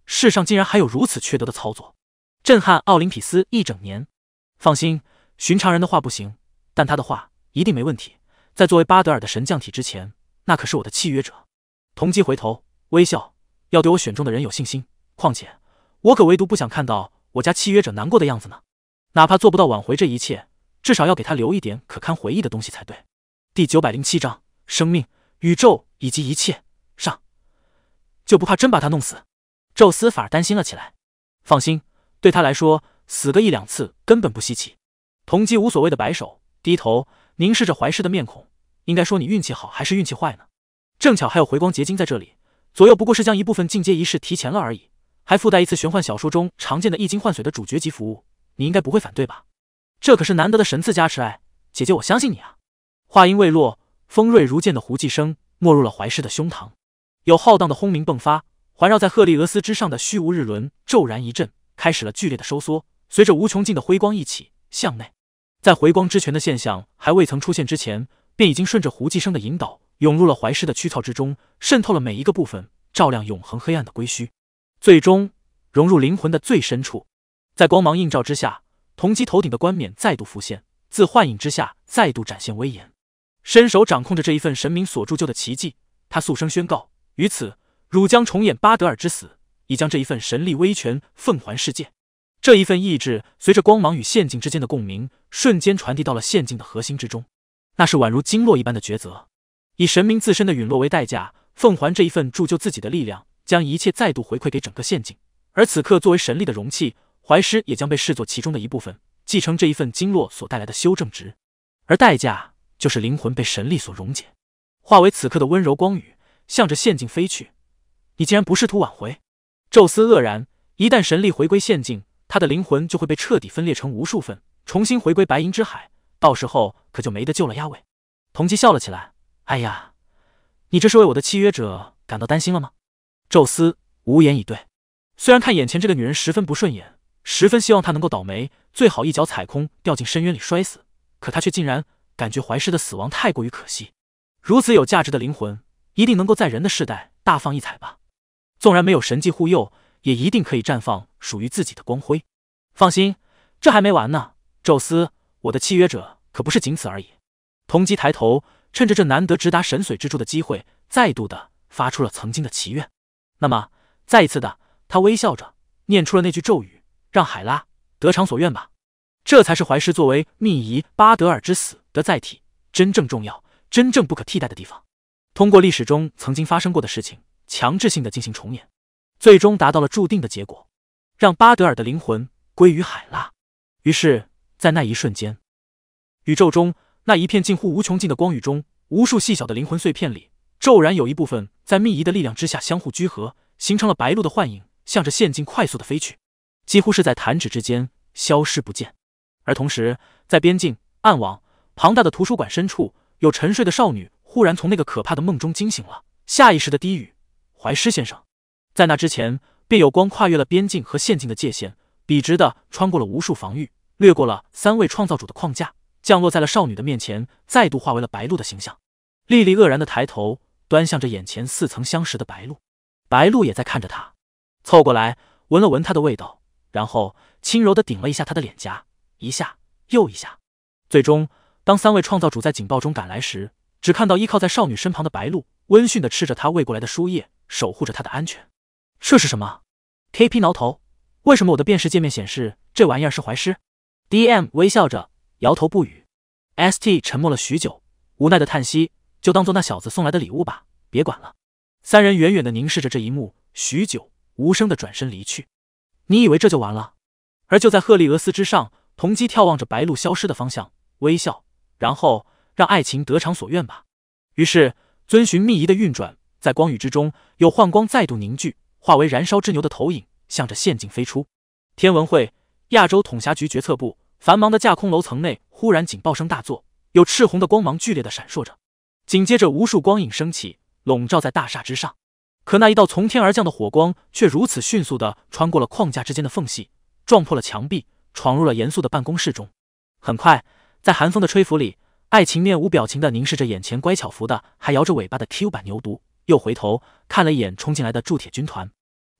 S1: 世上竟然还有如此缺德的操作，震撼奥林匹斯一整年。放心，寻常人的话不行，但他的话一定没问题。在作为巴德尔的神降体之前，那可是我的契约者。同基回头微笑，要对我选中的人有信心。况且，我可唯独不想看到我家契约者难过的样子呢。哪怕做不到挽回这一切，至少要给他留一点可堪回忆的东西才对。第九百零七章，生命、宇宙以及一切。上，就不怕真把他弄死？宙斯反而担心了起来。放心，对他来说，死个一两次根本不稀奇。同基无所谓的摆手，低头凝视着怀师的面孔。应该说你运气好还是运气坏呢？正巧还有回光结晶在这里，左右不过是将一部分进阶仪式提前了而已，还附带一次玄幻小说中常见的易经换髓的主角级服务，你应该不会反对吧？这可是难得的神赐加持哎，姐姐我相信你啊。话音未落，锋锐如剑的胡祭声没入了怀师的胸膛，有浩荡的轰鸣迸发，环绕在赫利俄斯之上的虚无日轮骤然一震，开始了剧烈的收缩，随着无穷尽的辉光一起向内。在回光之泉的现象还未曾出现之前，便已经顺着胡祭声的引导涌入了怀师的躯操之中，渗透了每一个部分，照亮永恒黑暗的归墟，最终融入灵魂的最深处。在光芒映照之下，同基头顶的冠冕再度浮现，自幻影之下再度展现威严，伸手掌控着这一份神明所铸就的奇迹。他肃声宣告：于此，汝将重演巴德尔之死，以将这一份神力威权奉还世界。这一份意志随着光芒与陷境之间的共鸣，瞬间传递到了陷境的核心之中。那是宛如经络一般的抉择，以神明自身的陨落为代价，奉还这一份铸就自己的力量，将一切再度回馈给整个陷境。而此刻作为神力的容器，怀师也将被视作其中的一部分，继承这一份经络所带来的修正值，而代价就是灵魂被神力所溶解，化为此刻的温柔光雨，向着陷境飞去。你竟然不试图挽回？宙斯愕然，一旦神力回归陷境，他的灵魂就会被彻底分裂成无数份，重新回归白银之海，到时候可就没得救了呀喂！同基笑了起来，哎呀，你这是为我的契约者感到担心了吗？宙斯无言以对。虽然看眼前这个女人十分不顺眼，十分希望她能够倒霉，最好一脚踩空掉进深渊里摔死，可他却竟然感觉怀师的死亡太过于可惜。如此有价值的灵魂，一定能够在人的世代大放异彩吧？纵然没有神迹护佑，也一定可以绽放属于自己的光辉。放心，这还没完呢，宙斯，我的契约者可不是仅此而已。同基抬头，趁着这难得直达神髓之柱的机会，再度的发出了曾经的祈愿。那么，再一次的，他微笑着念出了那句咒语，让海拉得偿所愿吧。这才是怀师作为密仪巴德尔之死的载体，真正重要、真正不可替代的地方。通过历史中曾经发生过的事情，强制性的进行重演，最终达到了注定的结果，让巴德尔的灵魂归于海拉。于是，在那一瞬间，宇宙中那一片近乎无穷尽的光宇中，无数细小的灵魂碎片里，骤然有一部分在密仪的力量之下相互聚合，形成了白鹿的幻影，向着陷境快速的飞去，几乎是在弹指之间消失不见。而同时，在边境暗网庞大的图书馆深处，有沉睡的少女忽然从那个可怕的梦中惊醒了，下意识的低语：怀师先生。在那之前，便有光跨越了边境和陷境的界限，笔直的穿过了无数防御，掠过了三位创造主的框架，降落在了少女的面前，再度化为了白鹿的形象。莉莉愕然的抬头端向着眼前似曾相识的白鹿，白鹿也在看着他，凑过来闻了闻他的味道，然后轻柔地顶了一下他的脸颊，一下又一下。最终，当三位创造主在警报中赶来时，只看到依靠在少女身旁的白鹿温驯地吃着她喂过来的书叶，守护着她的安全。这是什么 ？K P 挠头，为什么我的辨识界面显示这玩意儿是怀师 ？D M 微笑着摇头不语。S T 沉默了许久，无奈的叹息，就当做那小子送来的礼物吧，别管了。三人远远地凝视着这一幕，许久，无声地转身离去。你以为这就完了？而就在赫利俄斯之上，同基眺望着白鹿消失的方向，微笑，然后让爱情得偿所愿吧。于是，遵循密仪的运转，在光宇之中，有幻光再度凝聚，化为燃烧之牛的投影，向着陷境飞出。天文会亚洲统辖局决策部繁忙的架空楼层内，忽然警报声大作，有赤红的光芒剧烈的闪烁着，紧接着无数光影升起，笼罩在大厦之上。可那一道从天而降的火光，却如此迅速地穿过了框架之间的缝隙，撞破了墙壁，闯入了严肃的办公室中。很快，在寒风的吹拂里，爱情面无表情地凝视着眼前乖巧服的还摇着尾巴的 Q 版牛犊，又回头看了一眼冲进来的铸铁军团。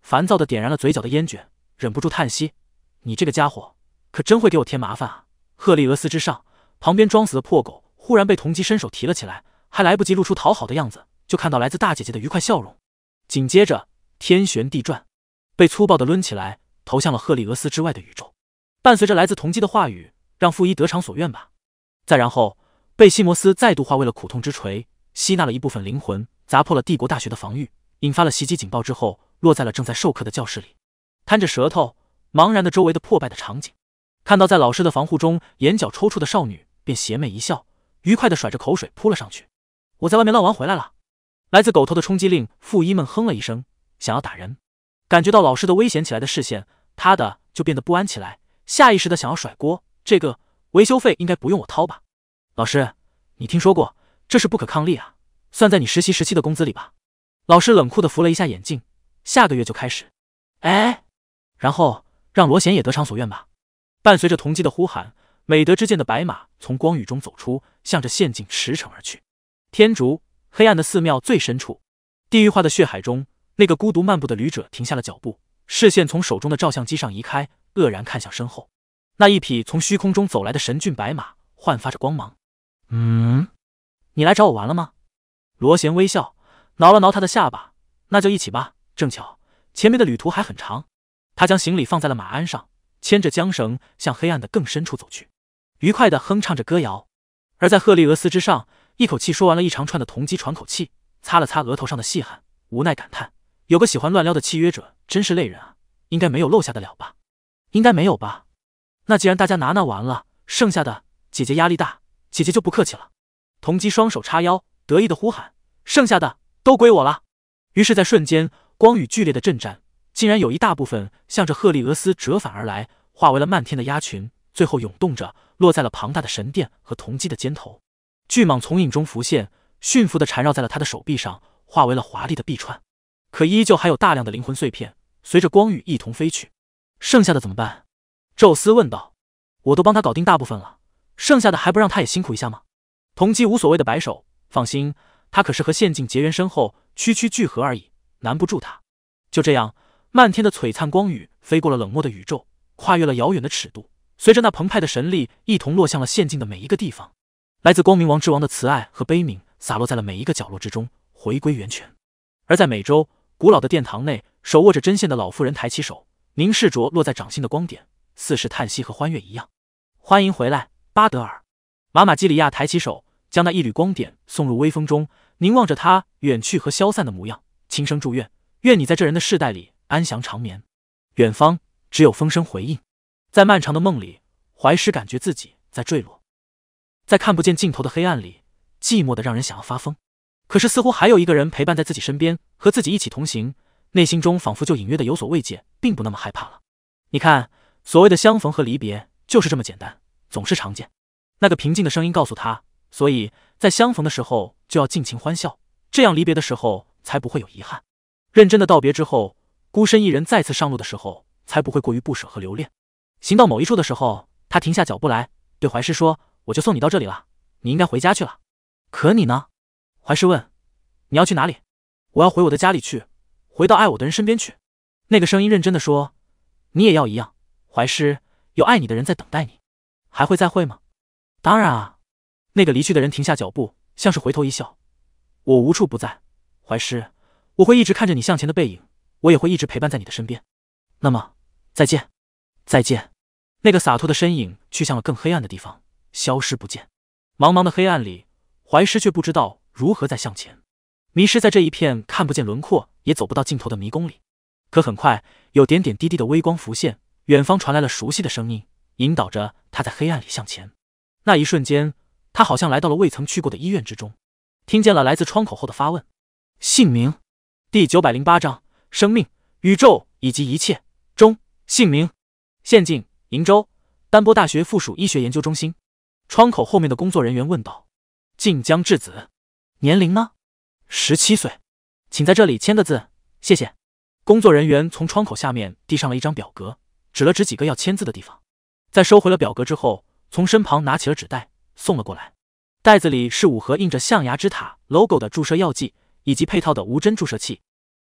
S1: 烦躁的点燃了嘴角的烟卷，忍不住叹息：“你这个家伙可真会给我添麻烦啊！”赫利俄斯之上，旁边装死的破狗忽然被同基伸手提了起来，还来不及露出讨好的样子，就看到来自大姐姐的愉快笑容。紧接着，天旋地转，被粗暴地抡起来，投向了赫利俄斯之外的宇宙。伴随着来自同基的话语：“让傅一得偿所愿吧。”再然后，贝西摩斯再度化为了苦痛之锤，吸纳了一部分灵魂，砸破了帝国大学的防御，引发了袭击警报之后，落在了正在授课的教室里。摊着舌头，茫然的周围的破败的场景，看到在老师的防护中眼角抽搐的少女，便邪魅一笑，愉快地甩着口水扑了上去。我在外面乱玩回来了。来自狗头的冲击令傅一们哼了一声，想要打人。感觉到老师的危险起来的视线，他的就变得不安起来，下意识的想要甩锅。这个维修费应该不用我掏吧？老师，你听说过这是不可抗力啊，算在你实习时期的工资里吧。老师冷酷的扶了一下眼镜，下个月就开始。哎，然后让罗贤也得偿所愿吧。伴随着同基的呼喊，美德之剑的白马从光雨中走出，向着陷阱驰骋而去。天竺黑暗的寺庙最深处，地狱化的血海中，那个孤独漫步的旅者停下了脚步，视线从手中的照相机上移开，愕然看向身后那一匹从虚空中走来的神骏白马，焕发着光芒。嗯，你来找我玩了吗？罗贤微笑，挠了挠他的下巴。那就一起吧，正巧前面的旅途还很长。他将行李放在了马鞍上，牵着缰绳向黑暗的更深处走去，愉快地哼唱着歌谣。而在赫利俄斯之上，一口气说完了一长串的同基，喘口气，擦了擦额头上的细汗，无奈感叹：有个喜欢乱撩的契约者，真是累人啊！应该没有漏下得了吧？应该没有吧？那既然大家拿那完了，剩下的姐姐压力大，姐姐就不客气了。同基双手叉腰，得意的呼喊：剩下的都归我了！于是，在瞬间，光与剧烈的震战，竟然有一大部分向着赫利俄斯折返而来，化为了漫天的鸭群，最后涌动着落在了庞大的神殿和同基的肩头。巨蟒从影中浮现，驯服地缠绕在了他的手臂上，化为了华丽的臂串。可依旧还有大量的灵魂碎片随着光雨一同飞去。剩下的怎么办？宙斯问道。我都帮他搞定大部分了，剩下的还不让他也辛苦一下吗？同基无所谓的摆手，放心，他可是和陷阱结缘深厚，区区聚合而已，难不住他。就这样，漫天的璀璨光雨飞过了冷漠的宇宙，跨越了遥远的尺度，随着那澎湃的神力一同落向了陷境的每一个地方。来自光明王之王的慈爱和悲悯洒落在了每一个角落之中，回归源泉。而在美洲古老的殿堂内，手握着针线的老妇人抬起手，凝视着落在掌心的光点，似是叹息和欢悦一样。欢迎回来，巴德尔。马马基里亚抬起手，将那一缕光点送入微风中，凝望着他远去和消散的模样，轻声祝愿：愿你在这人的世代里安详长眠。远方只有风声回应。在漫长的梦里，怀师感觉自己在坠落，在看不见尽头的黑暗里，寂寞的让人想要发疯。可是似乎还有一个人陪伴在自己身边，和自己一起同行，内心中仿佛就隐约的有所慰藉，并不那么害怕了。你看，所谓的相逢和离别就是这么简单，总是常见。那个平静的声音告诉他，所以在相逢的时候就要尽情欢笑，这样离别的时候才不会有遗憾。认真的道别之后，孤身一人再次上路的时候，才不会过于不舍和留恋。行到某一处的时候，他停下脚步来，对怀师说：我就送你到这里了，你应该回家去了。可你呢？怀师问。你要去哪里？我要回我的家里去，回到爱我的人身边去。那个声音认真的说。你也要一样，怀师，有爱你的人在等待你。还会再会吗？当然啊。那个离去的人停下脚步，像是回头一笑。我无处不在，怀师，我会一直看着你向前的背影，我也会一直陪伴在你的身边。那么，再见。再见。那个洒脱的身影去向了更黑暗的地方，消失不见。茫茫的黑暗里，怀师却不知道如何再向前，迷失在这一片看不见轮廓也走不到尽头的迷宫里。可很快，有点点滴滴的微光浮现，远方传来了熟悉的声音，引导着他在黑暗里向前。那一瞬间，他好像来到了未曾去过的医院之中，听见了来自窗口后的发问。姓名。第九百零八章：生命、宇宙以及一切中。姓名。县境：瀛州，丹波大学附属医学研究中心。窗口后面的工作人员问道：晋江质子。年龄呢？十七岁。请在这里签个字，谢谢。工作人员从窗口下面递上了一张表格，指了指几个要签字的地方。在收回了表格之后，从身旁拿起了纸袋送了过来。袋子里是五盒印着象牙之塔 logo 的注射药剂，以及配套的无针注射器。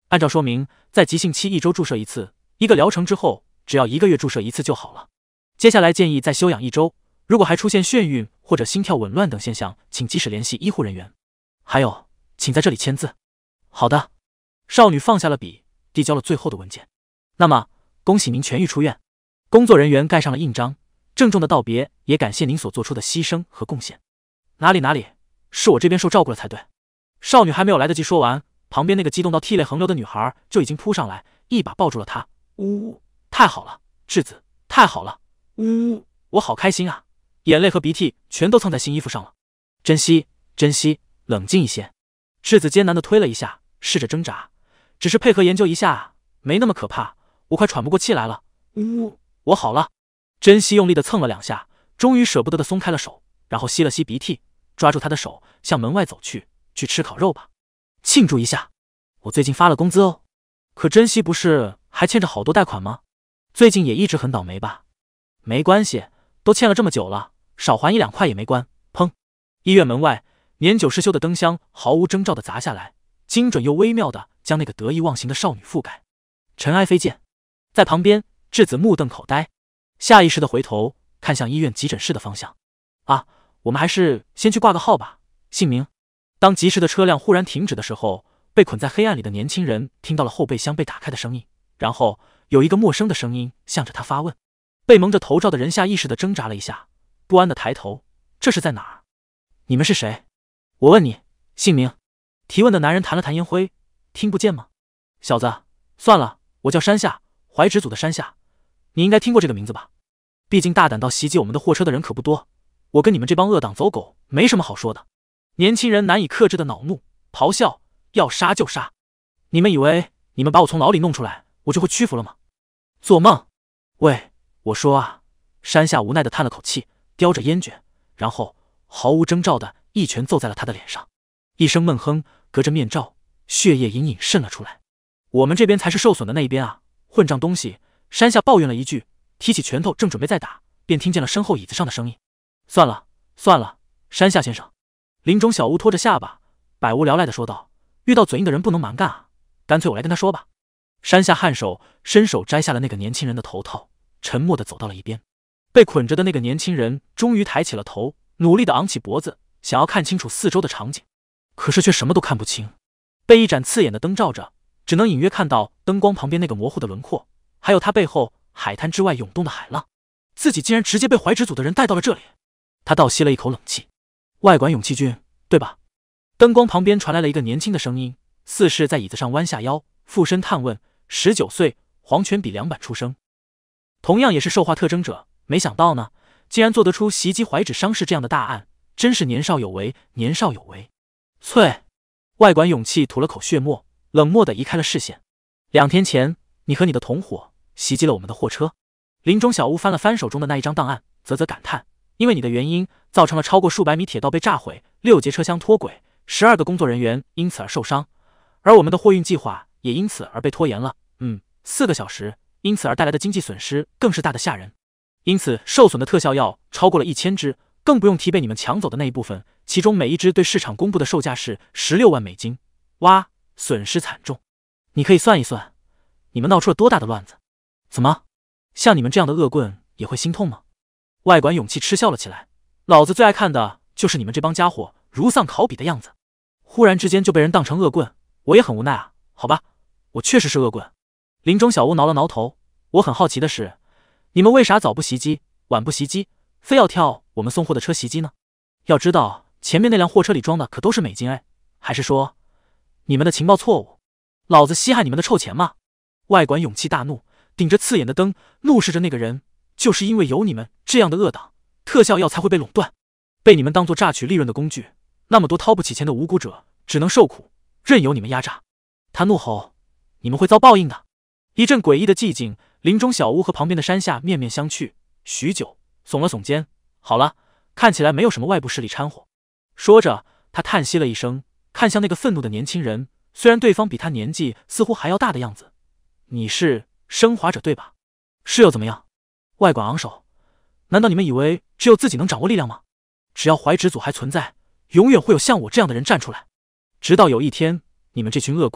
S1: 按照说明，在急性期一周注射一次，一个疗程之后，只要一个月注射一次就好了。接下来建议再休养一周，如果还出现眩晕或者心跳紊乱等现象，请及时联系医护人员。还有，请在这里签字。好的。少女放下了笔，递交了最后的文件。那么，恭喜您痊愈出院。工作人员盖上了印章，郑重的道别，也感谢您所做出的牺牲和贡献。哪里哪里，是我这边受照顾了才对。少女还没有来得及说完，旁边那个激动到涕泪横流的女孩就已经扑上来，一把抱住了她。呜呜，太好了，质子，太好了，呜呜，我好开心啊！眼泪和鼻涕全都蹭在新衣服上了。珍惜，珍惜，冷静一些。质子艰难地推了一下，试着挣扎，只是配合研究一下，没那么可怕，我快喘不过气来了。呜呜，我好了。珍惜用力地蹭了两下，终于舍不得地松开了手，然后吸了吸鼻涕，抓住他的手向门外走去。去吃烤肉吧，庆祝一下。我最近发了工资哦。可珍惜不是还欠着好多贷款吗？最近也一直很倒霉吧？没关系，都欠了这么久了，少还一两块也没关。砰！医院门外，年久失修的灯箱毫无征兆地砸下来，精准又微妙地将那个得意忘形的少女覆盖。尘埃飞溅，在旁边，质子目瞪口呆，下意识地回头看向医院急诊室的方向。啊，我们还是先去挂个号吧。姓名。当疾驰的车辆忽然停止的时候，被捆在黑暗里的年轻人听到了后备箱被打开的声音，然后有一个陌生的声音向着他发问。被蒙着头罩的人下意识地挣扎了一下，不安地抬头，这是在哪儿？你们是谁？我问你，姓名。提问的男人弹了弹烟灰，听不见吗？小子，算了，我叫山下，怀直组的山下，你应该听过这个名字吧？毕竟大胆到袭击我们的货车的人可不多，我跟你们这帮恶党走狗没什么好说的。年轻人难以克制的恼怒，咆哮，要杀就杀！你们以为你们把我从牢里弄出来，我就会屈服了吗？做梦！喂，我说啊！山下无奈地叹了口气，叼着烟卷，然后毫无征兆地一拳揍在了他的脸上。一声闷哼，隔着面罩，血液隐隐渗了出来。我们这边才是受损的那一边啊！混账东西！山下抱怨了一句，提起拳头正准备再打，便听见了身后椅子上的声音。算了，算了，山下先生。林中小屋拖着下巴，百无聊赖地说道：“遇到嘴硬的人不能蛮干啊，干脆我来跟他说吧。”山下颔首，伸手摘下了那个年轻人的头套，沉默地走到了一边。被捆着的那个年轻人终于抬起了头，努力地昂起脖子，想要看清楚四周的场景，可是却什么都看不清。被一盏刺眼的灯照着，只能隐约看到灯光旁边那个模糊的轮廓，还有他背后海滩之外涌动的海浪。自己竟然直接被怀直组的人带到了这里。他倒吸了一口冷气。外管勇气君，对吧？灯光旁边传来了一个年轻的声音，似是在椅子上弯下腰，附身探问。十九岁，黄泉比两板出生，同样也是兽化特征者，没想到呢，竟然做得出袭击怀指伤势这样的大案，真是年少有为，年少有为。啐！外管勇气吐了口血沫，冷漠地移开了视线。两天前，你和你的同伙袭击了我们的货车。林中小屋翻了翻手中的那一张档案，啧啧感叹。因为你的原因，造成了超过数百米铁道被炸毁，六节车厢脱轨，十二个工作人员因此而受伤，而我们的货运计划也因此而被拖延了。嗯，四个小时，因此而带来的经济损失更是大的吓人。因此，受损的特效药超过了一千支，更不用提被你们抢走的那一部分，其中每一支对市场公布的售价是十六万美金。哇，损失惨重！你可以算一算，你们闹出了多大的乱子？怎么，像你们这样的恶棍也会心痛吗？外管勇气嗤笑了起来，老子最爱看的就是你们这帮家伙如丧考妣的样子。忽然之间就被人当成恶棍，我也很无奈啊。好吧，我确实是恶棍。林中小屋挠了挠头，我很好奇的是，你们为啥早不袭击，晚不袭击，非要跳我们送货的车袭击呢？要知道前面那辆货车里装的可都是美金哎，还是说你们的情报错误？老子稀罕你们的臭钱吗？外管勇气大怒，顶着刺眼的灯怒视着那个人。就是因为有你们这样的恶党，特效药才会被垄断，被你们当作榨取利润的工具，那么多掏不起钱的无辜者只能受苦，任由你们压榨。他怒吼：“你们会遭报应的！”一阵诡异的寂静，林中小屋和旁边的山下面面相觑，许久，耸了耸肩：“好了，看起来没有什么外部势力掺和。”说着，他叹息了一声，看向那个愤怒的年轻人，虽然对方比他年纪似乎还要大的样子：“你是升华者对吧？是又怎么样？”外管昂首，难道你们以为只有自己能掌握力量吗？只要怀直组还存在，永远会有像我这样的人站出来，直到有一天，你们这群恶棍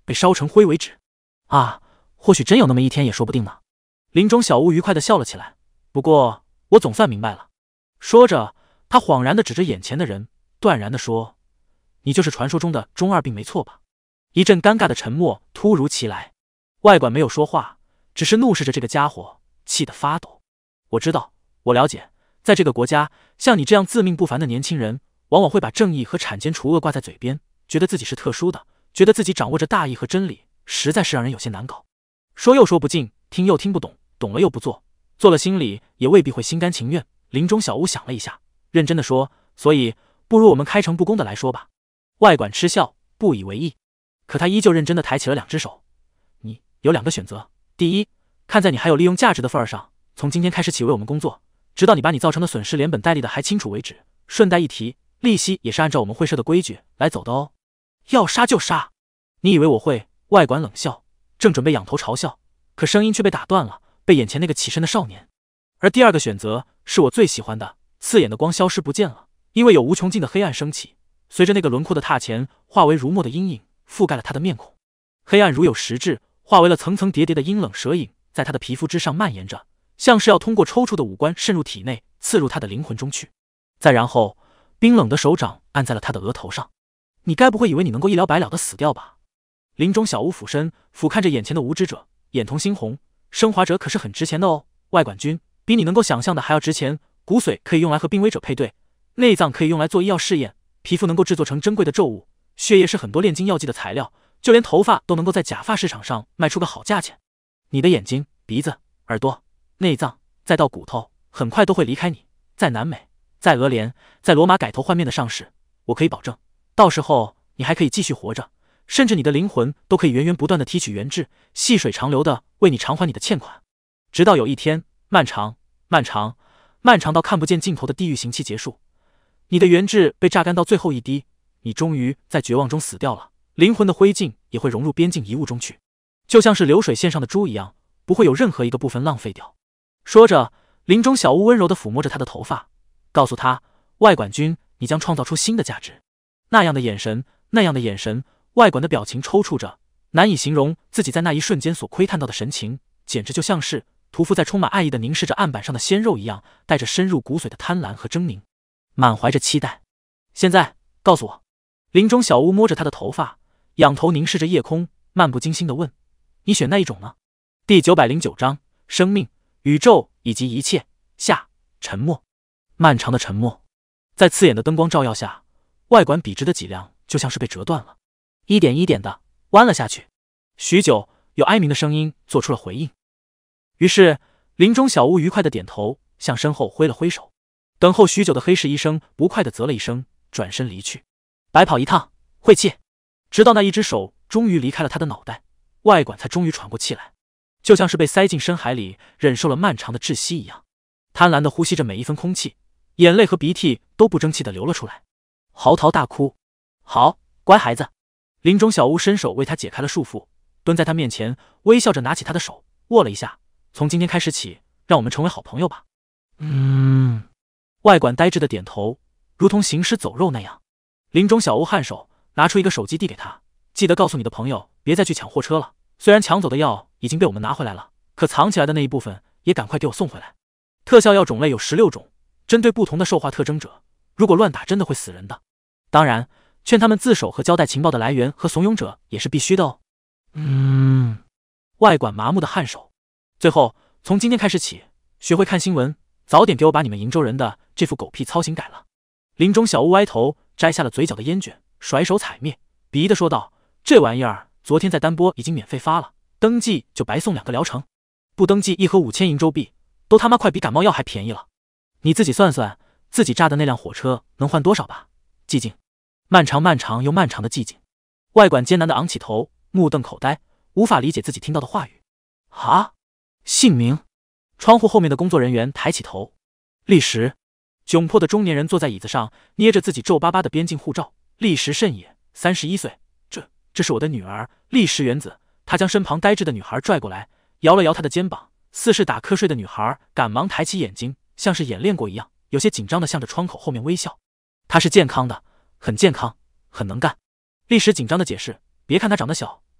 S1: 被烧成灰为止。啊，或许真有那么一天也说不定呢。林中小屋愉快地笑了起来。不过我总算明白了。说着，他恍然地指着眼前的人，断然地说：“你就是传说中的中二病没错吧？”一阵尴尬的沉默突如其来。外管没有说话，只是怒视着这个家伙，气得发抖。我知道，我了解，在这个国家，像你这样自命不凡的年轻人，往往会把正义和铲奸除恶挂在嘴边，觉得自己是特殊的，觉得自己掌握着大义和真理，实在是让人有些难搞。说又说不尽，听又听不懂，懂了又不做，做了心里也未必会心甘情愿。林中小屋想了一下，认真的说：“所以，不如我们开诚布公的来说吧。”外管嗤笑，不以为意，可他依旧认真的抬起了两只手。你有两个选择：第一，看在你还有利用价值的份上，从今天开始起为我们工作，直到你把你造成的损失连本带利的还清楚为止。顺带一提，利息也是按照我们会社的规矩来走的哦。要杀就杀！你以为我会？外管冷笑，正准备仰头嘲笑，可声音却被打断了，被眼前那个起身的少年。而第二个选择是我最喜欢的，刺眼的光消失不见了，因为有无穷尽的黑暗升起，随着那个轮廓的踏前，化为如墨的阴影，覆盖了他的面孔。黑暗如有实质，化为了层层叠叠的阴冷蛇影，在他的皮肤之上蔓延着，像是要通过抽搐的五官渗入体内，刺入他的灵魂中去。再然后，冰冷的手掌按在了他的额头上。你该不会以为你能够一了百了的死掉吧？林中小屋俯身俯瞰着眼前的无知者，眼瞳猩红。升华者可是很值钱的哦，外管君，比你能够想象的还要值钱。骨髓可以用来和濒危者配对，内脏可以用来做医药试验，皮肤能够制作成珍贵的咒物，血液是很多炼金药剂的材料，就连头发都能够在假发市场上卖出个好价钱。你的眼睛、鼻子、耳朵、内脏，再到骨头，很快都会离开你。在南美，在俄联，在罗马改头换面的上市，我可以保证，到时候你还可以继续活着，甚至你的灵魂都可以源源不断的提取原质，细水长流的为你偿还你的欠款，直到有一天，漫长、漫长、漫长到看不见尽头的地狱刑期结束，你的原质被榨干到最后一滴，你终于在绝望中死掉了，灵魂的灰烬也会融入边境遗物中去，就像是流水线上的猪一样，不会有任何一个部分浪费掉。说着，林中小屋温柔地抚摸着他的头发，告诉他：外管君，你将创造出新的价值。那样的眼神，那样的眼神，外管的表情抽搐着，难以形容自己在那一瞬间所窥探到的神情，简直就像是屠夫在充满爱意地凝视着案板上的鲜肉一样，带着深入骨髓的贪婪和狰狞，满怀着期待。现在告诉我。林中小屋摸着他的头发，仰头凝视着夜空，漫不经心地问：你选那一种呢？第九百零九章生命、宇宙以及一切。下。沉默，漫长的沉默。在刺眼的灯光照耀下，外管笔直的脊梁就像是被折断了，一点一点的弯了下去。许久，有哀鸣的声音做出了回应。于是林中小屋愉快的点头，向身后挥了挥手。等候许久的黑市医生不快的啧了一声，转身离去。白跑一趟，晦气。直到那一只手终于离开了他的脑袋，外管才终于喘过气来，就像是被塞进深海里忍受了漫长的窒息一样，贪婪的呼吸着每一分空气，眼泪和鼻涕都不争气的流了出来，嚎啕大哭。好，乖孩子。林中小屋伸手为他解开了束缚，蹲在他面前，微笑着拿起他的手，握了一下。从今天开始起，让我们成为好朋友吧。嗯。外管呆滞的点头，如同行尸走肉那样。林中小屋颔首，拿出一个手机递给他，记得告诉你的朋友，别再去抢货车了。虽然抢走的药已经被我们拿回来了，可藏起来的那一部分也赶快给我送回来。特效药种类有十六种，针对不同的兽化特征者，如果乱打真的会死人的。当然，劝他们自首和交代情报的来源和怂恿者也是必须的哦。嗯。外管麻木的颔首。最后，从今天开始起，学会看新闻，早点给我把你们瀛州人的这副狗屁操行改了。林中小屋歪头摘下了嘴角的烟卷，甩手踩灭，鄙夷的说道：这玩意儿昨天在单波已经免费发了，登记就白送两个疗程，不登记一盒五千瀛州币，都他妈快比感冒药还便宜了。你自己算算，自己炸的那辆火车能换多少吧？寂静，漫长漫长又漫长的寂静。外管艰难的昂起头，目瞪口呆，无法理解自己听到的话语。啊？姓名？窗户后面的工作人员抬起头。历时。窘迫的中年人坐在椅子上，捏着自己皱巴巴的边境护照。历时甚也，三十一岁。这，这是我的女儿，历时原子。他将身旁呆滞的女孩拽过来，摇了摇她的肩膀。似是打瞌睡的女孩赶忙抬起眼睛，像是演练过一样，有些紧张的向着窗口后面微笑。她是健康的，很健康，很能干。历时紧张的解释，别看她长得小，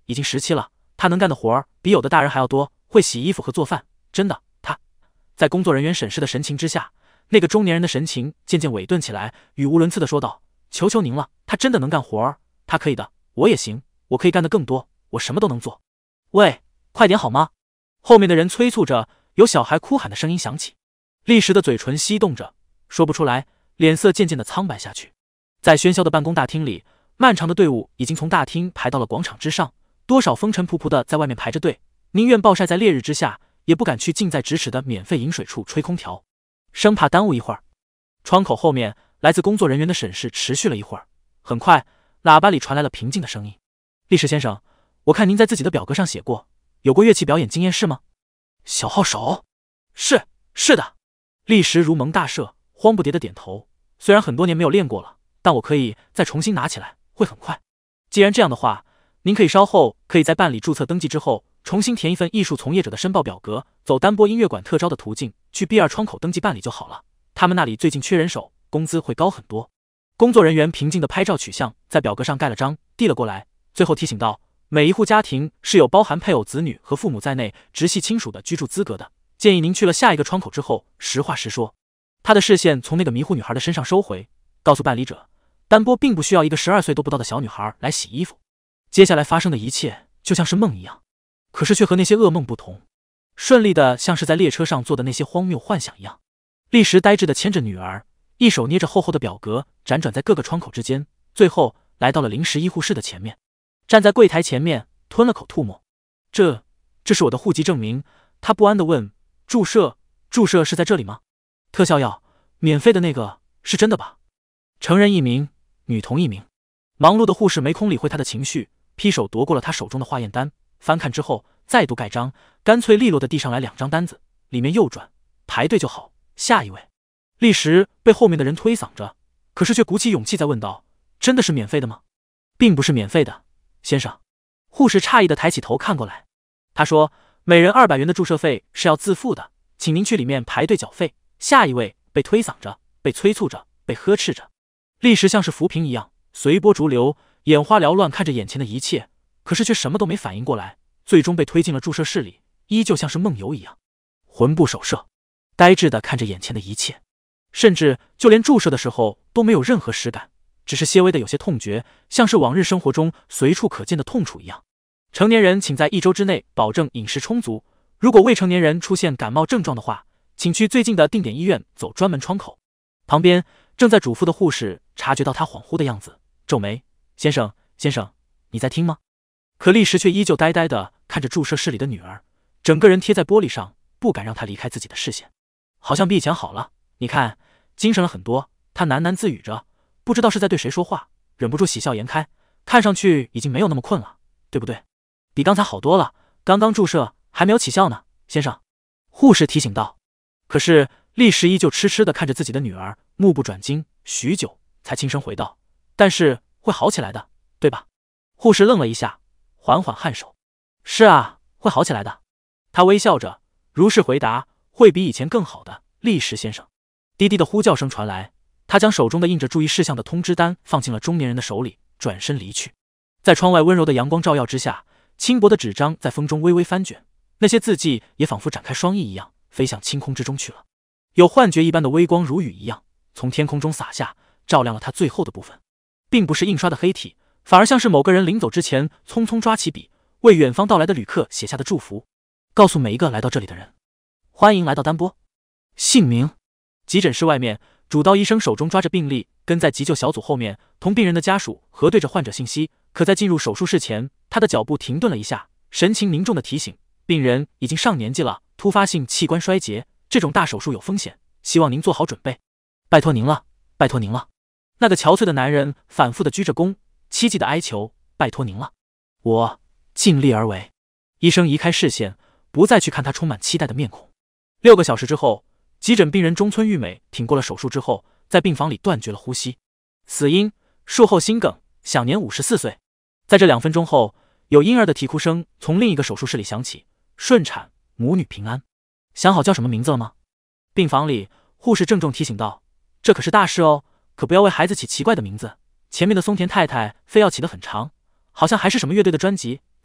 S1: 已经十七了，他能干的活儿比有的大人还要多，会洗衣服和做饭，真的。他在工作人员审视的神情之下，那个中年人的神情渐渐萎顿起来，语无伦次的说道：“求求您了，他真的能干活儿，他可以的，我也行，我可以干得更多，我什么都能做。喂，快点好吗？”后面的人催促着，有小孩哭喊的声音响起。立时的嘴唇翕动着，说不出来，脸色渐渐的苍白下去。在喧嚣的办公大厅里，漫长的队伍已经从大厅排到了广场之上，多少风尘仆仆的在外面排着队，宁愿暴晒在烈日之下，也不敢去近在咫尺的免费饮水处吹空调，生怕耽误一会儿。窗口后面，来自工作人员的审视持续了一会儿，很快，喇叭里传来了平静的声音：“立时先生，我看您在自己的表格上写过，有过乐器表演经验是吗？”小号手。是，是的。立时如蒙大赦，慌不迭的点头。虽然很多年没有练过了，但我可以再重新拿起来，会很快。既然这样的话，您可以稍后可以在办理注册登记之后，重新填一份艺术从业者的申报表格，走单波音乐馆特招的途径，去 B 二 窗口登记办理就好了。他们那里最近缺人手，工资会高很多。工作人员平静的拍照取像，在表格上盖了章，递了过来，最后提醒道：“每一户家庭是有包含配偶、子女和父母在内直系亲属的居住资格的。建议您去了下一个窗口之后，实话实说。”他的视线从那个迷糊女孩的身上收回，告诉办理者，单波并不需要一个十二岁都不到的小女孩来洗衣服。接下来发生的一切就像是梦一样，可是却和那些噩梦不同，顺利的像是在列车上做的那些荒谬幻想一样。立时呆滞的牵着女儿，一手捏着厚厚的表格，辗转在各个窗口之间，最后来到了临时医护室的前面，站在柜台前面，吞了口唾沫。这，这是我的户籍证明。他不安地问：“注射，注射是在这里吗？特效药，免费的那个，是真的吧？”成人一名，女童一名。忙碌的护士没空理会他的情绪，劈手夺过了他手中的化验单，翻看之后再度盖章，干脆利落地递上来两张单子，里面右转，排队就好，下一位。立时被后面的人推搡着，可是却鼓起勇气再问道：“真的是免费的吗？”“并不是免费的，先生。”护士诧异地抬起头看过来，他说：“每人二百元的注射费是要自付的，请您去里面排队缴费。”下一位被推搡着，被催促着，被呵斥着，立时像是浮萍一样随波逐流，眼花缭乱看着眼前的一切，可是却什么都没反应过来，最终被推进了注射室里，依旧像是梦游一样，魂不守舍，呆滞地看着眼前的一切，甚至就连注射的时候都没有任何实感，只是些微的有些痛觉，像是往日生活中随处可见的痛楚一样。成年人请在一周之内保证饮食充足，如果未成年人出现感冒症状的话，请去最近的定点医院走专门窗口。旁边正在嘱咐的护士察觉到他恍惚的样子，皱眉：“先生，先生，你在听吗？”可立时却依旧呆呆地看着注射室里的女儿，整个人贴在玻璃上，不敢让她离开自己的视线。好像比以前好了，你看，精神了很多。他喃喃自语着，不知道是在对谁说话，忍不住喜笑颜开，看上去已经没有那么困了，对不对？比刚才好多了，刚刚注射还没有起效呢，先生。护士提醒道。可是立时依旧痴痴地看着自己的女儿，目不转睛，许久才轻声回道：“但是会好起来的，对吧？”护士愣了一下，缓缓颔首：“是啊，会好起来的。”他微笑着，如实回答：“会比以前更好的，立时先生。”滴滴的呼叫声传来，他将手中的印着注意事项的通知单放进了中年人的手里，转身离去。在窗外温柔的阳光照耀之下，轻薄的纸张在风中微微翻卷，那些字迹也仿佛展开双翼一样飞向清空之中去了。有幻觉一般的微光如雨一样从天空中洒下，照亮了他最后的部分，并不是印刷的黑体，反而像是某个人临走之前匆匆抓起笔，为远方到来的旅客写下的祝福，告诉每一个来到这里的人：欢迎来到丹波。姓名。急诊室外面，主刀医生手中抓着病历，跟在急救小组后面，同病人的家属核对着患者信息。可在进入手术室前，他的脚步停顿了一下，神情凝重地提醒：病人已经上年纪了，突发性器官衰竭，这种大手术有风险，希望您做好准备。拜托您了，拜托您了。那个憔悴的男人反复地鞠着躬，凄寂地哀求：拜托您了，我尽力而为。医生移开视线，不再去看他充满期待的面孔。六个小时之后，急诊病人中村玉美挺过了手术之后，在病房里断绝了呼吸，死因术后心梗，享年五十四岁。在这两分钟后，有婴儿的啼哭声从另一个手术室里响起，顺产，母女平安。想好叫什么名字了吗？病房里，护士郑重提醒道：这可是大事哦，可不要为孩子起奇怪的名字。前面的松田太太非要起得很长，好像还是什么乐队的专辑，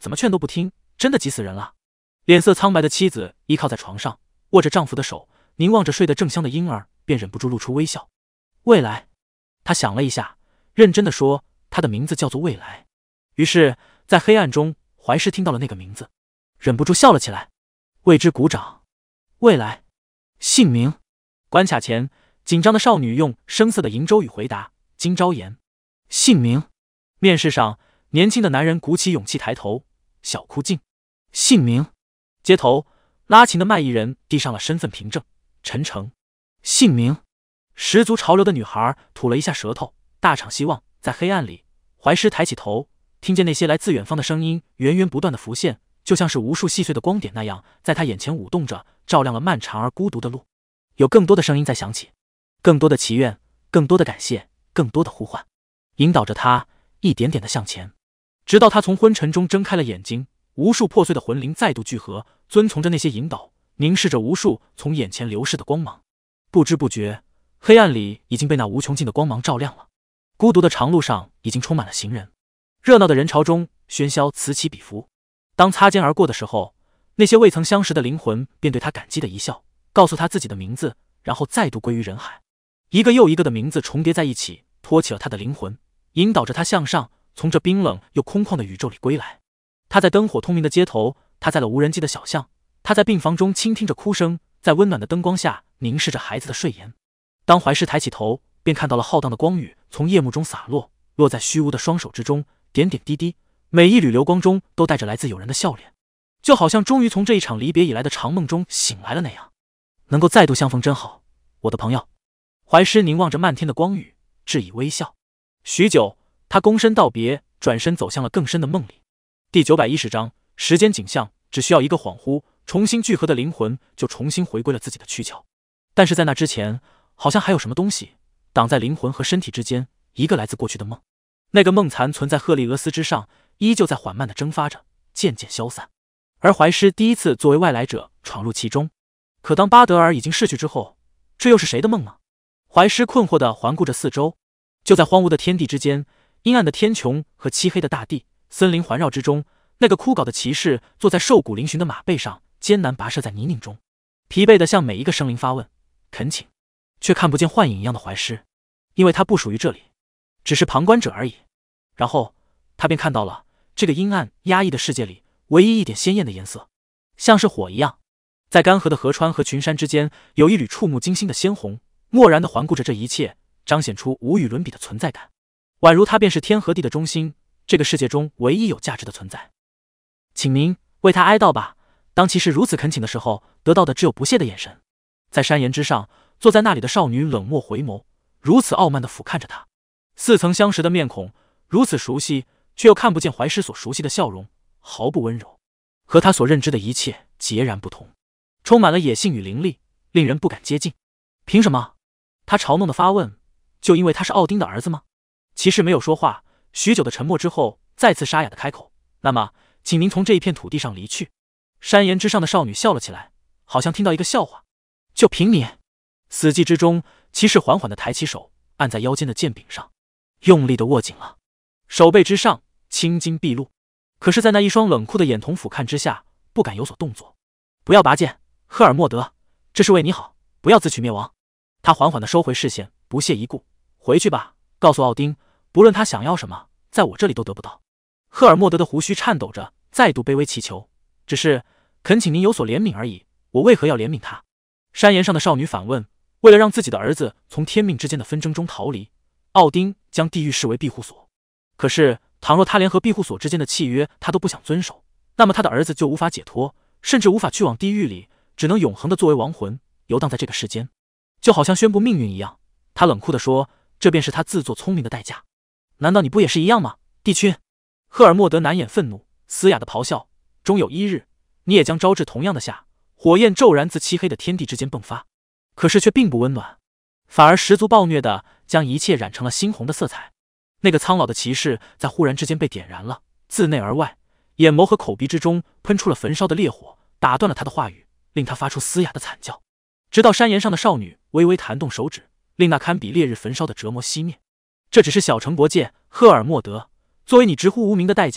S1: 怎么劝都不听，真的急死人了。脸色苍白的妻子依靠在床上，握着丈夫的手，凝望着睡得正香的婴儿，便忍不住露出微笑。未来，她想了一下，认真的说，他的名字叫做未来。于是，在黑暗中，怀师听到了那个名字，忍不住笑了起来，为之鼓掌。未来，姓名。关卡前，紧张的少女用生涩的瀛州语回答：金昭妍。姓名。面试上，年轻的男人鼓起勇气抬头：小枯静。姓名。街头，拉琴的卖艺人递上了身份凭证：陈诚。姓名。十足潮流的女孩吐了一下舌头：大厂希望。在黑暗里，怀师抬起头，听见那些来自远方的声音源源不断的浮现，就像是无数细碎的光点那样，在他眼前舞动着，照亮了漫长而孤独的路。有更多的声音在响起，更多的祈愿，更多的感谢，更多的呼唤，引导着他一点点的向前，直到他从昏沉中睁开了眼睛。无数破碎的魂灵再度聚合，遵从着那些引导，凝视着无数从眼前流逝的光芒。不知不觉，黑暗里已经被那无穷尽的光芒照亮了。孤独的长路上已经充满了行人，热闹的人潮中，喧嚣此起彼伏。当擦肩而过的时候，那些未曾相识的灵魂便对他感激的一笑，告诉他自己的名字，然后再度归于人海。一个又一个的名字重叠在一起，托起了他的灵魂，引导着他向上，从这冰冷又空旷的宇宙里归来。他在灯火通明的街头，他在了无人迹的小巷，他在病房中倾听着哭声，在温暖的灯光下凝视着孩子的睡颜。当怀师抬起头，便看到了浩荡的光雨从夜幕中洒落，落在虚无的双手之中，点点滴滴，每一缕流光中都带着来自友人的笑脸，就好像终于从这一场离别以来的长梦中醒来了那样。能够再度相逢真好，我的朋友。怀师凝望着漫天的光雨，致以微笑。许久，他躬身道别，转身走向了更深的梦里。第九百一十章，时间景象，只需要一个恍惚，重新聚合的灵魂就重新回归了自己的躯壳。但是在那之前，好像还有什么东西挡在灵魂和身体之间，一个来自过去的梦。那个梦残存在赫利俄斯之上，依旧在缓慢地蒸发着，渐渐消散。而怀师第一次作为外来者闯入其中。可当巴德尔已经逝去之后，这又是谁的梦呢？怀师困惑地环顾着四周，就在荒芜的天地之间，阴暗的天穹和漆黑的大地，森林环绕之中，那个枯槁的骑士坐在瘦骨嶙峋的马背上，艰难跋涉在泥泞中，疲惫地向每一个生灵发问恳请，却看不见幻影一样的怀师，因为他不属于这里，只是旁观者而已。然后他便看到了这个阴暗压抑的世界里唯一一点鲜艳的颜色，像是火一样。在干涸的河川和群山之间，有一缕触目惊心的鲜红，漠然地环顾着这一切，彰显出无与伦比的存在感，宛如它便是天和地的中心，这个世界中唯一有价值的存在。请您为他哀悼吧。当骑士如此恳请的时候，得到的只有不屑的眼神。在山岩之上，坐在那里的少女冷漠回眸，如此傲慢地俯瞰着他。似曾相识的面孔，如此熟悉，却又看不见怀师所熟悉的笑容，毫不温柔，和他所认知的一切截然不同，充满了野性与凌厉，令人不敢接近。凭什么？他嘲弄的发问。就因为他是奥丁的儿子吗？骑士没有说话，许久的沉默之后，再次沙哑的开口：那么请您从这一片土地上离去。山岩之上的少女笑了起来，好像听到一个笑话。就凭你？死寂之中，骑士缓缓地抬起手，按在腰间的剑柄上，用力地握紧了。手背之上青筋毕露，可是在那一双冷酷的眼瞳俯瞰之下，不敢有所动作。不要拔剑，赫尔墨德，这是为你好，不要自取灭亡。他缓缓地收回视线，不屑一顾。回去吧，告诉奥丁，不论他想要什么，在我这里都得不到。赫尔墨德的胡须颤抖着，再度卑微祈求，只是恳请您有所怜悯而已。我为何要怜悯他？山岩上的少女反问。为了让自己的儿子从天命之间的纷争中逃离，奥丁将地狱视为庇护所。可是倘若他连和庇护所之间的契约他都不想遵守，那么他的儿子就无法解脱，甚至无法去往地狱里，只能永恒的作为亡魂游荡在这个世间，就好像宣布命运一样。他冷酷地说，这便是他自作聪明的代价。难道你不也是一样吗，帝君？赫尔墨德难掩愤怒，嘶哑的咆哮。终有一日，你也将招致同样的下。火焰骤然自漆黑的天地之间迸发，可是却并不温暖，反而十足暴虐的将一切染成了猩红的色彩。那个苍老的骑士在忽然之间被点燃了，自内而外，眼眸和口鼻之中喷出了焚烧的烈火，打断了他的话语，令他发出嘶哑的惨叫。直到山岩上的少女微微弹动手指，令那堪比烈日焚烧的折磨熄灭。这只是小城国界，赫尔墨德，作为你直呼无名的代价，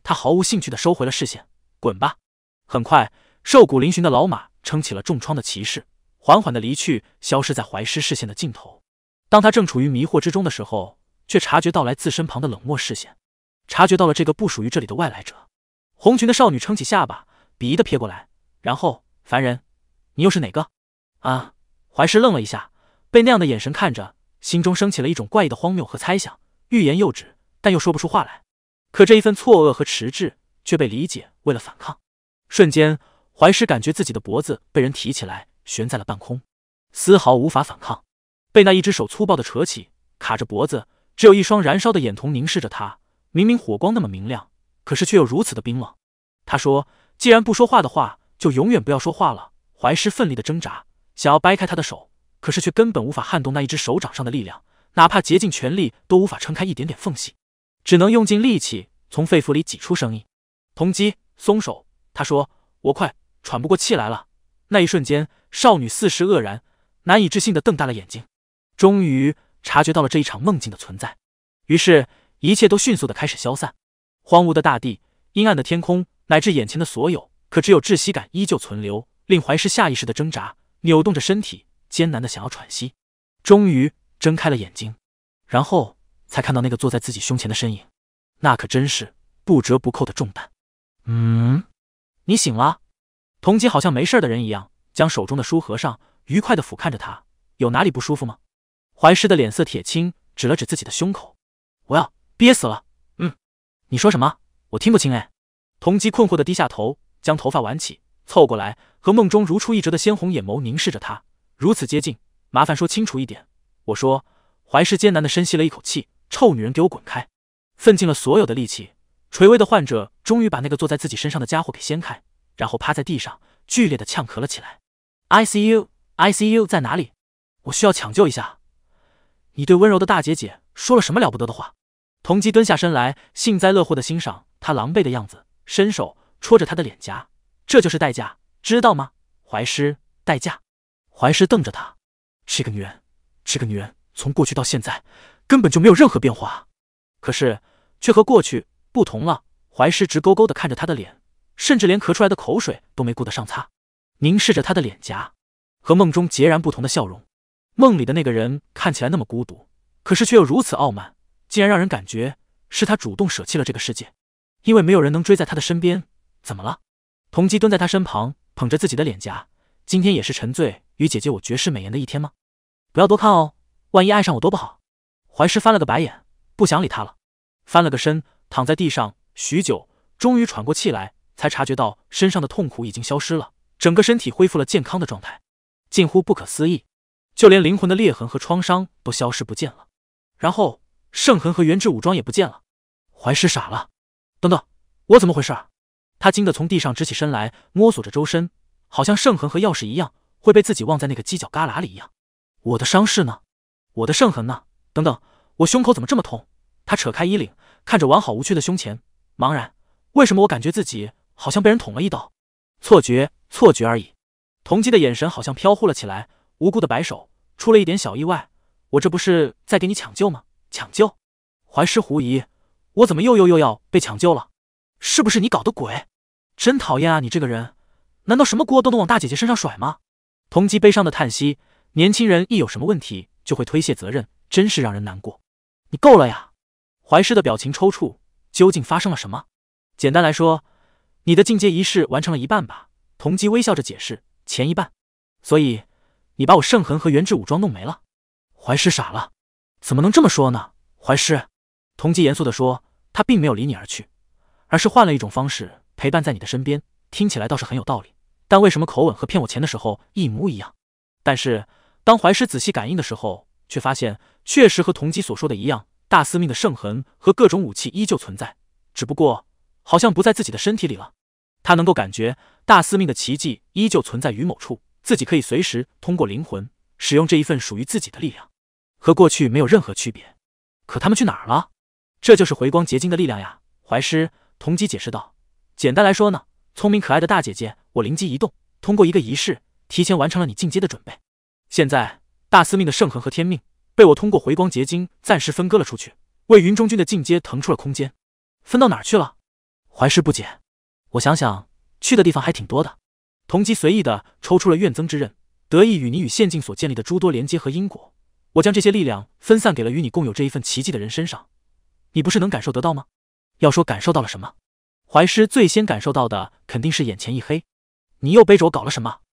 S1: 他毫无兴趣地收回了视线。滚吧！很快，瘦骨嶙峋的老马撑起了重创的骑士，缓缓地离去，消失在怀师视线的尽头。当他正处于迷惑之中的时候，却察觉到来自身旁的冷漠视线，察觉到了这个不属于这里的外来者。红裙的少女撑起下巴，鄙夷地瞥过来，然后，凡人，你又是哪个？啊！怀师愣了一下，被那样的眼神看着，心中升起了一种怪异的荒谬和猜想，欲言又止，但又说不出话来。可这一份错愕和迟滞却被理解为了反抗。瞬间，怀师感觉自己的脖子被人提起来，悬在了半空，丝毫无法反抗。被那一只手粗暴地扯起，卡着脖子，只有一双燃烧的眼瞳凝视着他。明明火光那么明亮，可是却又如此的冰冷。他说：“既然不说话的话，就永远不要说话了。”怀师奋力的挣扎，想要掰开他的手，可是却根本无法撼动那一只手掌上的力量，哪怕竭尽全力都无法撑开一点点缝隙，只能用尽力气从肺腑里挤出声音。童姬，松手！他说：“我快喘不过气来了。”那一瞬间，少女似是愕然，难以置信地瞪大了眼睛，终于察觉到了这一场梦境的存在。于是，一切都迅速地开始消散。荒芜的大地，阴暗的天空，乃至眼前的所有，可只有窒息感依旧存留，令怀师下意识地挣扎，扭动着身体，艰难地想要喘息。终于睁开了眼睛，然后才看到那个坐在自己胸前的身影，那可真是不折不扣的重担。嗯，你醒了？童姬好像没事的人一样，将手中的书合上，愉快地俯瞰着他。有哪里不舒服吗？怀师的脸色铁青，指了指自己的胸口。我要憋死了。嗯，你说什么？我听不清哎。童姬困惑地低下头，将头发挽起，凑过来，和梦中如出一辙的鲜红眼眸凝视着他。如此接近，麻烦说清楚一点。我说。怀师艰难地深吸了一口气，臭女人，给我滚开！奋尽了所有的力气，垂危的患者终于把那个坐在自己身上的家伙给掀开，然后趴在地上，剧烈地呛咳了起来。I C U I C U 在哪里？我需要抢救一下。你对温柔的大姐姐说了什么了不得的话？童姬蹲下身来，幸灾乐祸地欣赏她狼狈的样子，伸手戳着她的脸颊。这就是代价，知道吗？怀师，代价。怀师瞪着她，这个女人，这个女人从过去到现在根本就没有任何变化，可是却和过去不同了。怀师直勾勾地看着她的脸，甚至连咳出来的口水都没顾得上擦，凝视着她的脸颊，和梦中截然不同的笑容。梦里的那个人看起来那么孤独，可是却又如此傲慢，竟然让人感觉是他主动舍弃了这个世界，因为没有人能追在他的身边。怎么了？童姬蹲在他身旁，捧着自己的脸颊。今天也是沉醉与姐姐我绝世美颜的一天吗？不要多看哦，万一爱上我多不好。怀师翻了个白眼，不想理他了，翻了个身，躺在地上许久，终于喘过气来，才察觉到身上的痛苦已经消失了，整个身体恢复了健康的状态，近乎不可思议，就连灵魂的裂痕和创伤都消失不见了，然后圣痕和原制武装也不见了。怀师傻了，等等，我怎么回事？他惊得从地上直起身来，摸索着周身，好像圣痕和钥匙一样会被自己忘在那个犄角旮旯里一样。我的伤势呢？我的圣痕呢？等等，我胸口怎么这么痛？他扯开衣领，看着完好无缺的胸前，茫然，为什么我感觉自己好像被人捅了一刀？错觉，错觉而已。童姬的眼神好像飘忽了起来，无辜的摆手，出了一点小意外，我这不是在给你抢救吗？抢救？怀师狐疑，我怎么又又又要被抢救了？是不是你搞的鬼？真讨厌啊，你这个人，难道什么锅都能往大姐姐身上甩吗？童姬悲伤的叹息，年轻人一有什么问题就会推卸责任，真是让人难过。你够了呀！怀师的表情抽搐，究竟发生了什么？简单来说，你的进阶仪式完成了一半吧？童姬微笑着解释，前一半。所以你把我圣痕和原制武装弄没了？怀师傻了，怎么能这么说呢？怀师，童姬严肃地说，他并没有离你而去，而是换了一种方式陪伴在你的身边，听起来倒是很有道理，但为什么口吻和骗我钱的时候一模一样？但是当怀师仔细感应的时候，却发现确实和童姬所说的一样，大司命的圣痕和各种武器依旧存在，只不过好像不在自己的身体里了。他能够感觉大司命的奇迹依旧存在于某处，自己可以随时通过灵魂使用这一份属于自己的力量，和过去没有任何区别。可他们去哪儿了？这就是回光结晶的力量呀！怀师，童姬解释道。简单来说呢，聪明可爱的大姐姐，我灵机一动，通过一个仪式提前完成了你进阶的准备。现在大司命的圣痕和天命被我通过回光结晶暂时分割了出去，为云中君的进阶腾出了空间。分到哪儿去了？ 怀师不解，我想想，去的地方还挺多的。童吉随意的抽出了院曾之刃，得益于你与县境所建立的诸多连接和因果，我将这些力量分散给了与你共有这一份奇迹的人身上，你不是能感受得到吗？要说感受到了什么，怀师最先感受到的肯定是眼前一黑。你又背着我搞了什么？